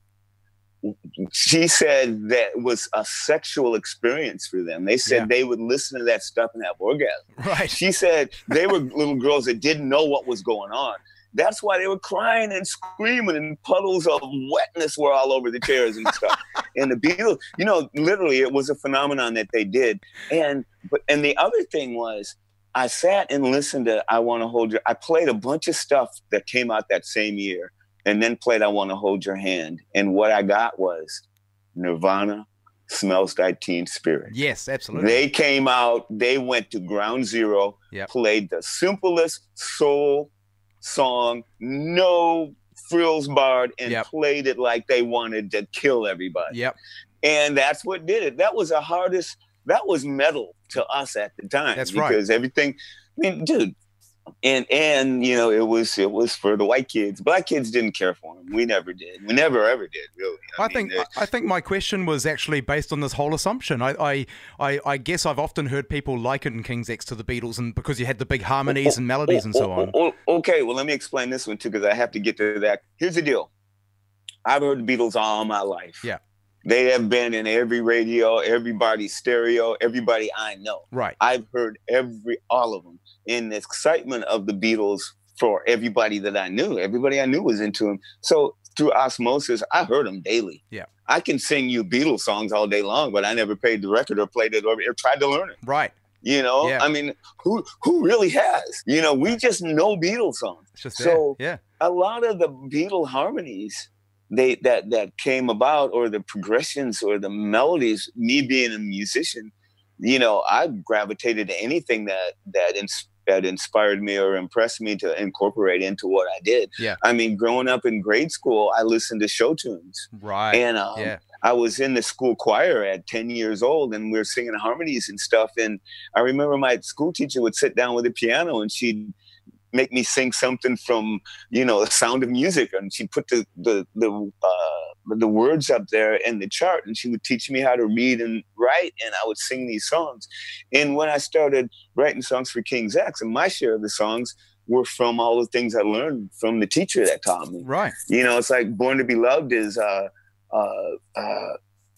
she said that was a sexual experience for them. They said Yeah. they would listen to that stuff and have orgasms. Right. She said they were little girls that didn't know what was going on. That's why they were crying and screaming, and puddles of wetness were all over the chairs and stuff. And the Beatles, you know, literally it was a phenomenon that they did. And but and the other thing was, I sat and listened to I Want to Hold Your... I played a bunch of stuff that came out that same year, and then played I Want to Hold Your Hand. And what I got was Nirvana, Smells Like Teen Spirit. Yes, absolutely. They came out, they went to ground zero, Yep. played the simplest soul song, no frills barred, and Yep. played it like they wanted to kill everybody. Yep. And that's what did it. That was the hardest, that was metal to us at the time. That's right. Because everything, I mean, dude, and and you know, it was it was for the white kids. Black kids didn't care for them. We never did. We never ever did, really. I, I, think mean, I think my question was actually based on this whole assumption. I I, I, I guess I've often heard people liken King's X to the Beatles, and because you had the big harmonies and melodies and so on. Oh, oh, okay, well, let me explain this one too, because I have to get to that. Here's the deal. I've heard the Beatles all my life. Yeah. They have been in every radio, everybody's stereo, everybody I know. Right. I've heard every, all of them. And the excitement of the Beatles for everybody that I knew, everybody I knew was into them. So through osmosis, I heard them daily. Yeah. I can sing you Beatles songs all day long, but I never played the record or played it or, or tried to learn it. Right. You know, Yeah. I mean, who who really has? You know, we just know Beatles songs. It's just So there. Yeah. a lot of the Beatle harmonies they that that came about, or the progressions or the melodies, me being a musician, you know, I gravitated to anything that that ins- that inspired me or impressed me to incorporate into what I did. Yeah. I mean, growing up in grade school, I listened to show tunes. Right. And um, yeah. I was in the school choir at ten years old, and we were singing harmonies and stuff. And I remember my school teacher would sit down with a piano, and she'd make me sing something from, you know, The Sound of Music, and she'd put the the the uh, the words up there in the chart, and she would teach me how to read and write, and I would sing these songs. And when I started writing songs for King's X, and my share of the songs were from all the things I learned from the teacher that taught me. Right. You know, it's like Born to Be Loved is uh uh uh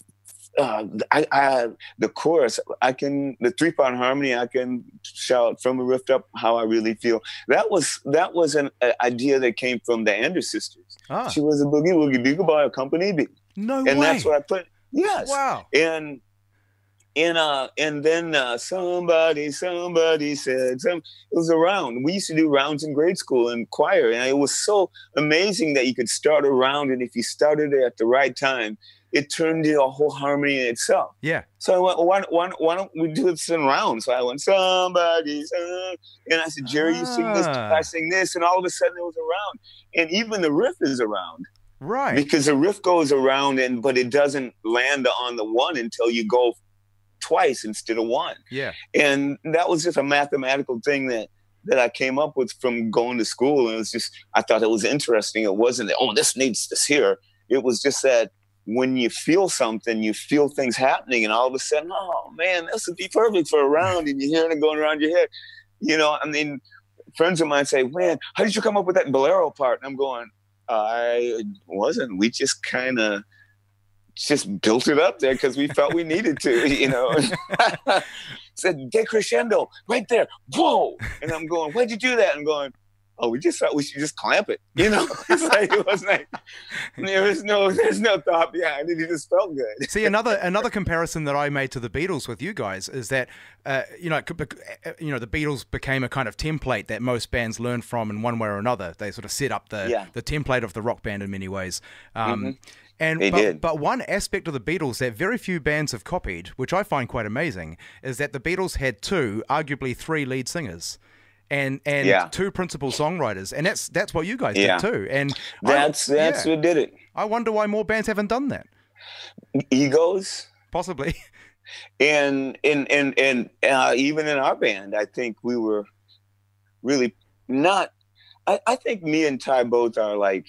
uh I, I the chorus I can the three part harmony I can shout from a rift up how I really feel. That was that was an uh, idea that came from the Anders sisters. Ah. She was a boogie woogie beagle by a company B. No And way. that's what I put. Yes. Wow. And and uh and then uh somebody somebody said some it was around. We used to do rounds in grade school in choir, and it was so amazing that you could start a round, and if you started it at the right time, it turned into a whole harmony in itself. Yeah. So I went, well, why, why, why don't we do this in rounds? So I went, somebody, some-" and I said, Jerry, you sing this, Ah. I sing this, and all of a sudden it was around. And even the riff is around. Right. Because the riff goes around, and but it doesn't land on the one until you go twice instead of one. Yeah. And that was just a mathematical thing that that I came up with from going to school. And it was just, I thought it was interesting. It wasn't that, oh, this needs this here. It was just that when you feel something, you feel things happening, and all of a sudden, oh man, this would be perfect for a round, and you're hearing it going around your head. You know, I mean, friends of mine say, man, how did you come up with that bolero part? And I'm going, I wasn't. We just kind of just built it up there because we felt we needed to, you know. Said decrescendo right there, whoa! And I'm going, why'd you do that? I'm going, oh, we just thought we should just clamp it, you know. It's like it was like there was no, there's no thought behind it. It just felt good. See, another another comparison that I made to the Beatles with you guys is that, uh, you know, you know, the Beatles became a kind of template that most bands learn from in one way or another. They sort of set up the yeah. the template of the rock band in many ways. Um, mm-hmm. And they but, did. but one aspect of the Beatles that very few bands have copied, which I find quite amazing, is that the Beatles had two, arguably three lead singers. And and yeah. two principal songwriters, and that's that's what you guys yeah. did too. And that's I, that's yeah. what did it. I wonder why more bands haven't done that. Egos, possibly. And and and and uh, even in our band, I think we were really not. I, I think me and Ty both are like,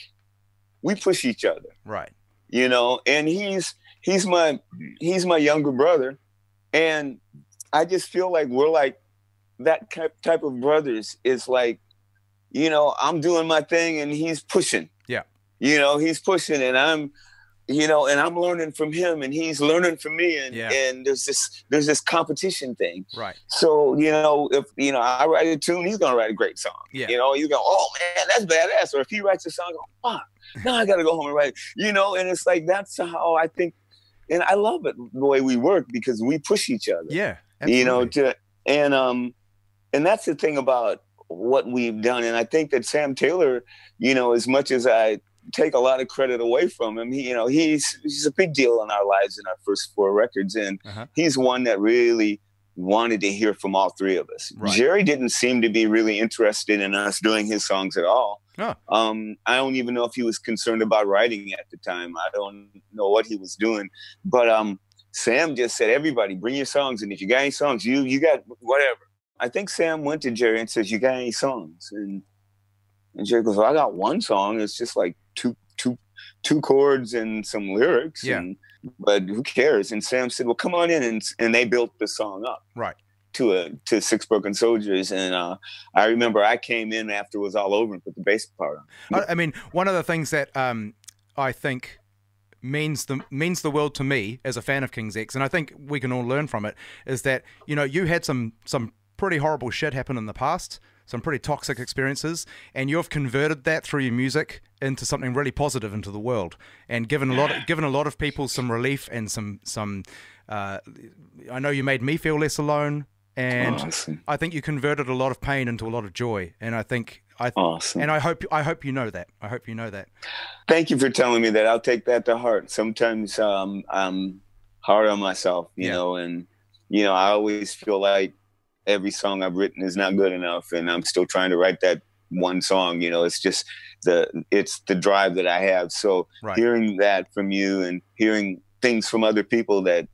we push each other, right? You know, and he's he's my he's my younger brother, and I just feel like we're like. That type of brothers is like, you know, I'm doing my thing and he's pushing. Yeah. You know, he's pushing and I'm, you know, and I'm learning from him and he's learning from me. And, yeah. and there's this, there's this competition thing. Right. So, you know, if, you know, I write a tune, he's going to write a great song. Yeah. You know, you go, oh man, that's badass. Or if he writes a song, oh, fuck, now I got to go home and write, you know, and it's like, that's how I think, and I love it the way we work because we push each other. Yeah. Absolutely. You know, to, and, um, And that's the thing about what we've done. And I think that Sam Taylor, you know, as much as I take a lot of credit away from him, he, you know, he's, he's a big deal in our lives in our first four records. And uh-huh. he's one that really wanted to hear from all three of us. Right. Jerry didn't seem to be really interested in us doing his songs at all. Oh. Um, I don't even know if he was concerned about writing at the time. I don't know what he was doing. But um, Sam just said, everybody, bring your songs. And if you got any songs, you you got whatever. I think Sam went to Jerry and says, you got any songs? And and Jerry goes, well, I got one song. It's just like two two two chords and some lyrics. Yeah. And, but who cares? And Sam said, well, come on in. And and they built the song up. Right. To a to Six Broken Soldiers. And uh, I remember I came in after it was all over and put the bass part on. I, I mean, one of the things that um, I think means the means the world to me as a fan of King's X, and I think we can all learn from it, is that, you know, you had some some pretty horrible shit happen in the past, some pretty toxic experiences, and you've converted that through your music into something really positive into the world, and given a lot of, given a lot of people some relief and some some. Uh, I know you made me feel less alone, and awesome. I think you converted a lot of pain into a lot of joy, and I think I th awesome. and I hope I hope you know that. I hope you know that. Thank you for telling me that. I'll take that to heart. Sometimes um, I'm hard on myself, you yeah. know, and you know I always feel like every song I've written is not good enough, and I'm still trying to write that one song. You know, it's just the it's the drive that I have. So right. hearing that from you and hearing things from other people that,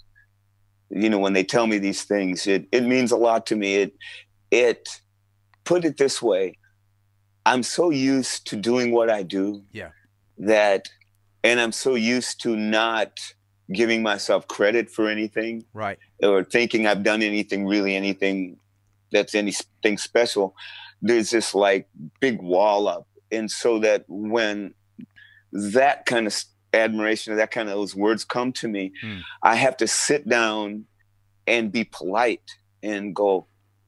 you know, when they tell me these things, it it means a lot to me. It it put it this way, I'm so used to doing what I do, yeah, that, and I'm so used to not giving myself credit for anything, right, or thinking I've done anything, really anything that's anything special. There's this like big wall up, and so that when that kind of admiration, that kind of those words come to me, mm. I have to sit down and be polite and go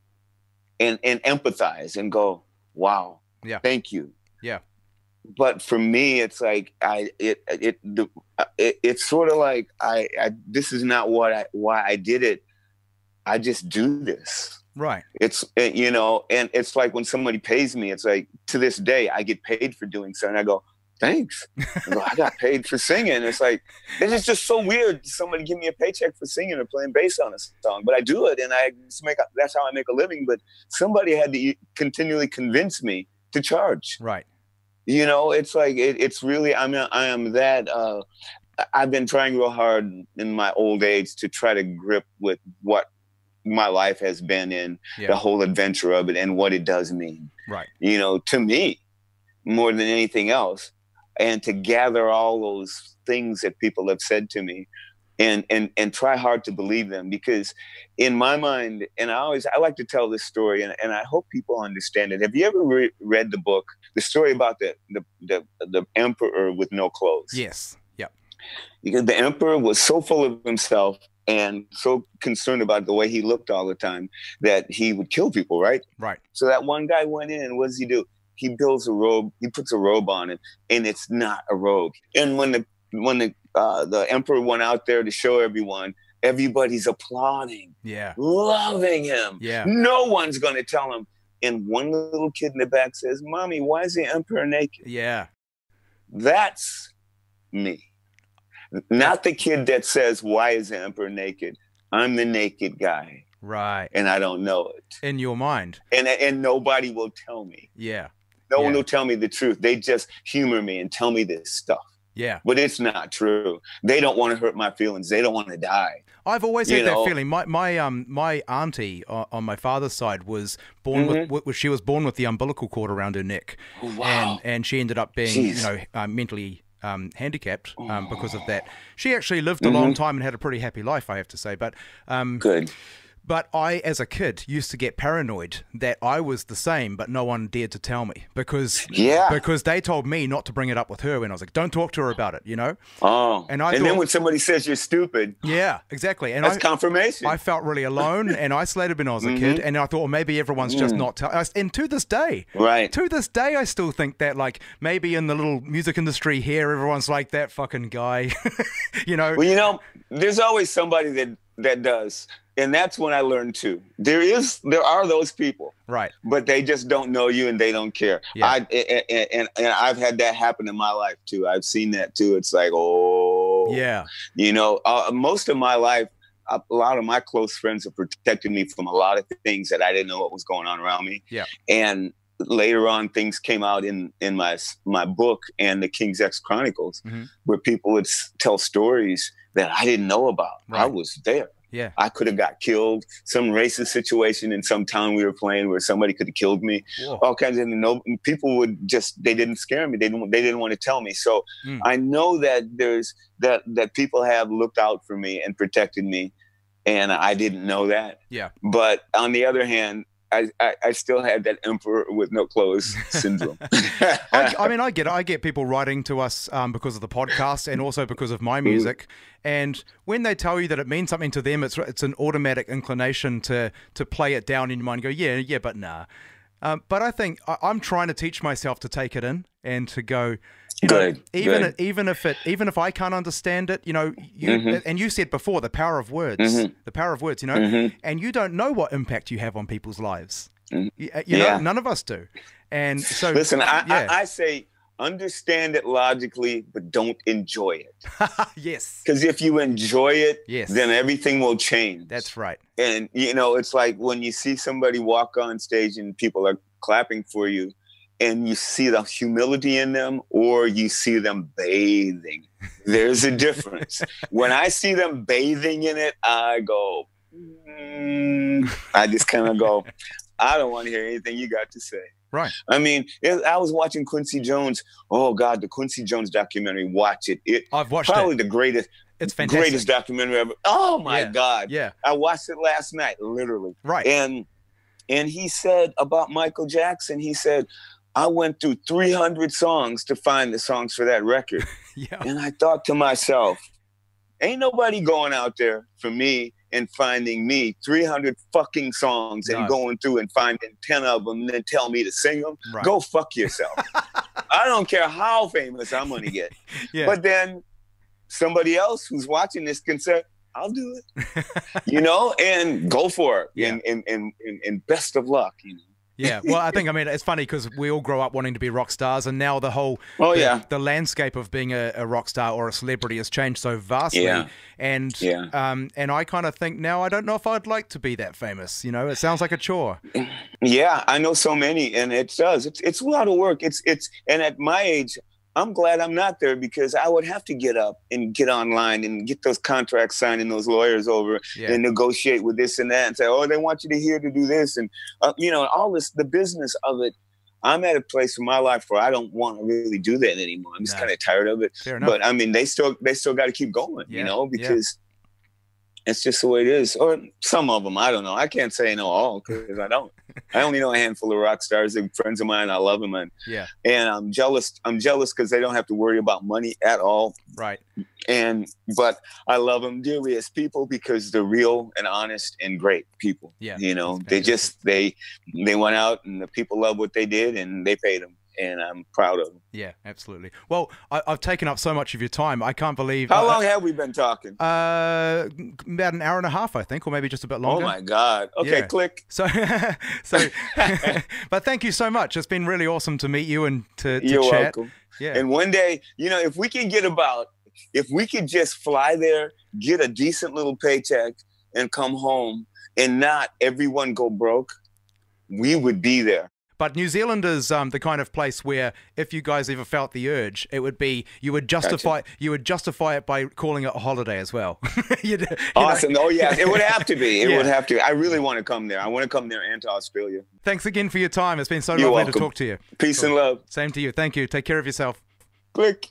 and and empathize and go, wow, yeah, thank you, yeah. But for me, it's like I it it, the, it it's sort of like I, I this is not what I why I did it. I just do this. Right. It's, you know, and it's like when somebody pays me, it's like to this day I get paid for doing something. I go, thanks. I, go, I got paid for singing. It's like, it's just so weird. Somebody give me a paycheck for singing or playing bass on a song, but I do it, and I just make, that's how I make a living. But somebody had to continually convince me to charge. Right. You know, it's like, it, it's really, I'm, I am that, uh, I've been trying real hard in my old age to try to grip with what my life has been in, yeah. the whole adventure of it and what it does mean. Right. You know, to me, more than anything else. And to gather all those things that people have said to me and, and, and try hard to believe them, because in my mind, and I always, I like to tell this story, and, and I hope people understand it. Have you ever re read the book, the story about the, the, the, the emperor with no clothes? Yes. Yep. Because the emperor was so full of himself and so concerned about the way he looked all the time that he would kill people, right? Right. So that one guy went in, and what does he do? He builds a robe, he puts a robe on it, and it's not a robe. And when the when the uh, the emperor went out there to show everyone, everybody's applauding, yeah, loving him. Yeah. No one's going to tell him. And one little kid in the back says, "Mommy, why is the emperor naked?" Yeah. That's me. Not the kid that says, "Why is the emperor naked?" I'm the naked guy. Right. And I don't know it. In your mind. And and nobody will tell me. Yeah. No yeah. one will tell me the truth. They just humor me and tell me this stuff. Yeah. But it's not true. They don't want to hurt my feelings. They don't want to die. I've always had you that know? feeling. My my um my auntie uh, on my father's side was born Mm-hmm. with, with she was born with the umbilical cord around her neck. Oh, wow. And and she ended up being, Jeez. you know, uh, mentally um, handicapped um, because of that. She actually lived a Mm-hmm. long time and had a pretty happy life, I have to say. But um, Good. But I, as a kid, used to get paranoid that I was the same, but no one dared to tell me because Yeah. because they told me not to bring it up with her when I was like, don't talk to her about it, you know? Oh. And I and thought- then when somebody says you're stupid, Yeah, exactly. And that's I, confirmation. I felt really alone and isolated when I was a Mm-hmm. kid, and I thought, well, maybe everyone's just not telling. And to this day, Right. to this day, I still think that, like, maybe in the little music industry here, everyone's like that fucking guy, you know? Well, you know, there's always somebody that that does. And that's when I learned too. There is, there are those people, Right. but they just don't know you and they don't care. Yeah. I and, and and I've had that happen in my life too. I've seen that too. It's like, oh, Yeah. you know, uh, most of my life, a a lot of my close friends have protected me from a lot of things that I didn't know what was going on around me. Yeah. And later on, things came out in in my my book and the King's X Chronicles, Mhm. where people would s- tell stories that I didn't know about. I Right. was there. Yeah. I could have got killed. Some racist situation in some town we were playing where somebody could have killed me. Whoa. All kinds of no people would just they didn't scare me. They didn't they didn't want to tell me. So Mm. I know that there's that that people have looked out for me and protected me, and I didn't know that. Yeah. But on the other hand, I, I, I still had that emperor with no clothes syndrome. I, I mean, I get it. I get people writing to us um, because of the podcast and also because of my music. And when they tell you that it means something to them, it's it's an automatic inclination to to play it down in your mind and go, yeah, yeah, but nah. Um, but I think I, I'm trying to teach myself to take it in and to go, you know, Good, even good. even if it even if I can't understand it, you know, you Mhm. and you said before the power of words, Mhm. the power of words, you know, Mhm. and you don't know what impact you have on people's lives. Mhm. You, you Yeah. know, none of us do. And so, Listen, I, yeah. I, I say understand it logically, but don't enjoy it. yes, Because if you enjoy it, Yes. then everything will change. that's right. And, you know, it's like when you see somebody walk on stage and people are clapping for you and you see the humility in them or you see them bathing. There's a difference. When I see them bathing in it, I go, mm, I just kind of go, I don't want to hear anything you got to say. Right. I mean, it, I was watching Quincy Jones. Oh, God, the Quincy Jones documentary. Watch it. It I've watched probably it. the greatest, It's fantastic. greatest documentary ever. Oh, my Yeah. God. Yeah. I watched it last night, literally. Right. And and he said about Michael Jackson, he said, I went through three hundred songs to find the songs for that record. yeah. And I thought to myself, ain't nobody going out there for me and finding me three hundred fucking songs and No. going through and finding ten of them and then tell me to sing them. Right. Go fuck yourself. I don't care how famous I'm going to get. Yeah. But then somebody else who's watching this can say, I'll do it, you know, and go for it. Yeah. And, and, and, and, and best of luck, you know. Yeah, well, I think, I mean, it's funny because we all grow up wanting to be rock stars, and now the whole Oh, the, yeah. the landscape of being a, a rock star or a celebrity has changed so vastly. Yeah. And Yeah. um, and I kind of think now I don't know if I'd like to be that famous. You know, it sounds like a chore. Yeah, I know so many, and it does. It's it's a lot of work. It's it's and at my age, I'm glad I'm not there because I would have to get up and get online and get those contracts signed and those lawyers over Yeah. and negotiate with this and that and say, oh, they want you to here to do this and uh, you know all this the business of it. I'm at a place in my life where I don't want to really do that anymore. I'm just No. kind of tired of it. Fair enough. But I mean, they still they still got to keep going, Yeah, you know, yeah. because it's just the way it is. Or some of them, I don't know. I can't say no all because I don't. I only know a handful of rock stars. They're friends of mine. I love them, and yeah, and I'm jealous. I'm jealous because they don't have to worry about money at all. Right. And but I love them dearly as people because they're real and honest and great people. Yeah, you know, they just they they went out and the people love what they did and they paid them. And I'm proud of them. Yeah, absolutely. Well, I, I've taken up so much of your time. I can't believe. How uh, long have we been talking? Uh, about an hour and a half, I think, or maybe just a bit longer. Oh my God! Okay, yeah. click. So, so, but thank you so much. It's been really awesome to meet you and to, to You're chat. welcome. Yeah. And one day, you know, if we can get about, if we could just fly there, get a decent little paycheck, and come home, and not everyone go broke, we would be there. But New Zealand is um, the kind of place where, if you guys ever felt the urge, it would be you would justify gotcha. you would justify it by calling it a holiday as well. you, you awesome! know? Oh yeah, it would have to be. It yeah. would have to. I really want to come there. I want to come there and to Australia. Thanks again for your time. It's been so You're lovely welcome. to talk to you. Peace cool. and love. Same to you. Thank you. Take care of yourself. Click.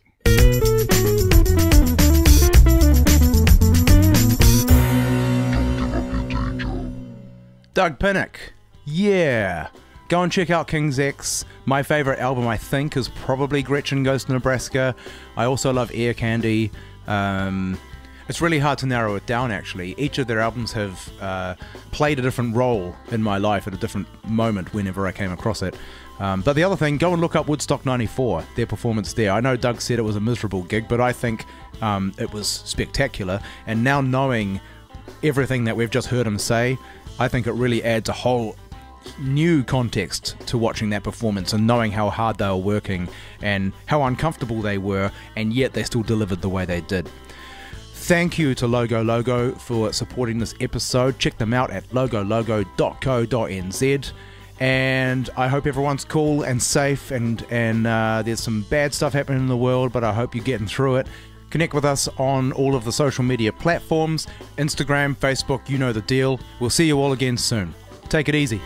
Doug Pinnick. Yeah. Go and check out King's X. My favorite album, I think, is probably Gretchen Goes to Nebraska. I also love Air Candy. Um, it's really hard to narrow it down, actually. Each of their albums have uh, played a different role in my life at a different moment whenever I came across it. Um, but the other thing, go and look up Woodstock ninety-four, their performance there. I know Doug said it was a miserable gig, but I think um, it was spectacular. And now knowing everything that we've just heard him say, I think it really adds a whole new context to watching that performance and knowing how hard they were working and how uncomfortable they were, and yet they still delivered the way they did. Thank you to Logo Logo for supporting this episode. Check them out at logo logo dot co dot n z, and I hope everyone's cool and safe, and, and uh, there's some bad stuff happening in the world, but I hope you're getting through it. Connect with us on all of the social media platforms, Instagram, Facebook, you know the deal. We'll see you all again soon. Take it easy.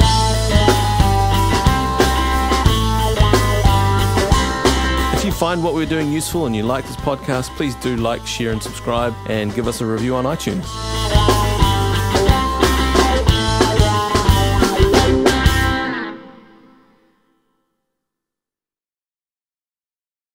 If you find what we're doing useful and you like this podcast, please do like, share and subscribe and give us a review on iTunes.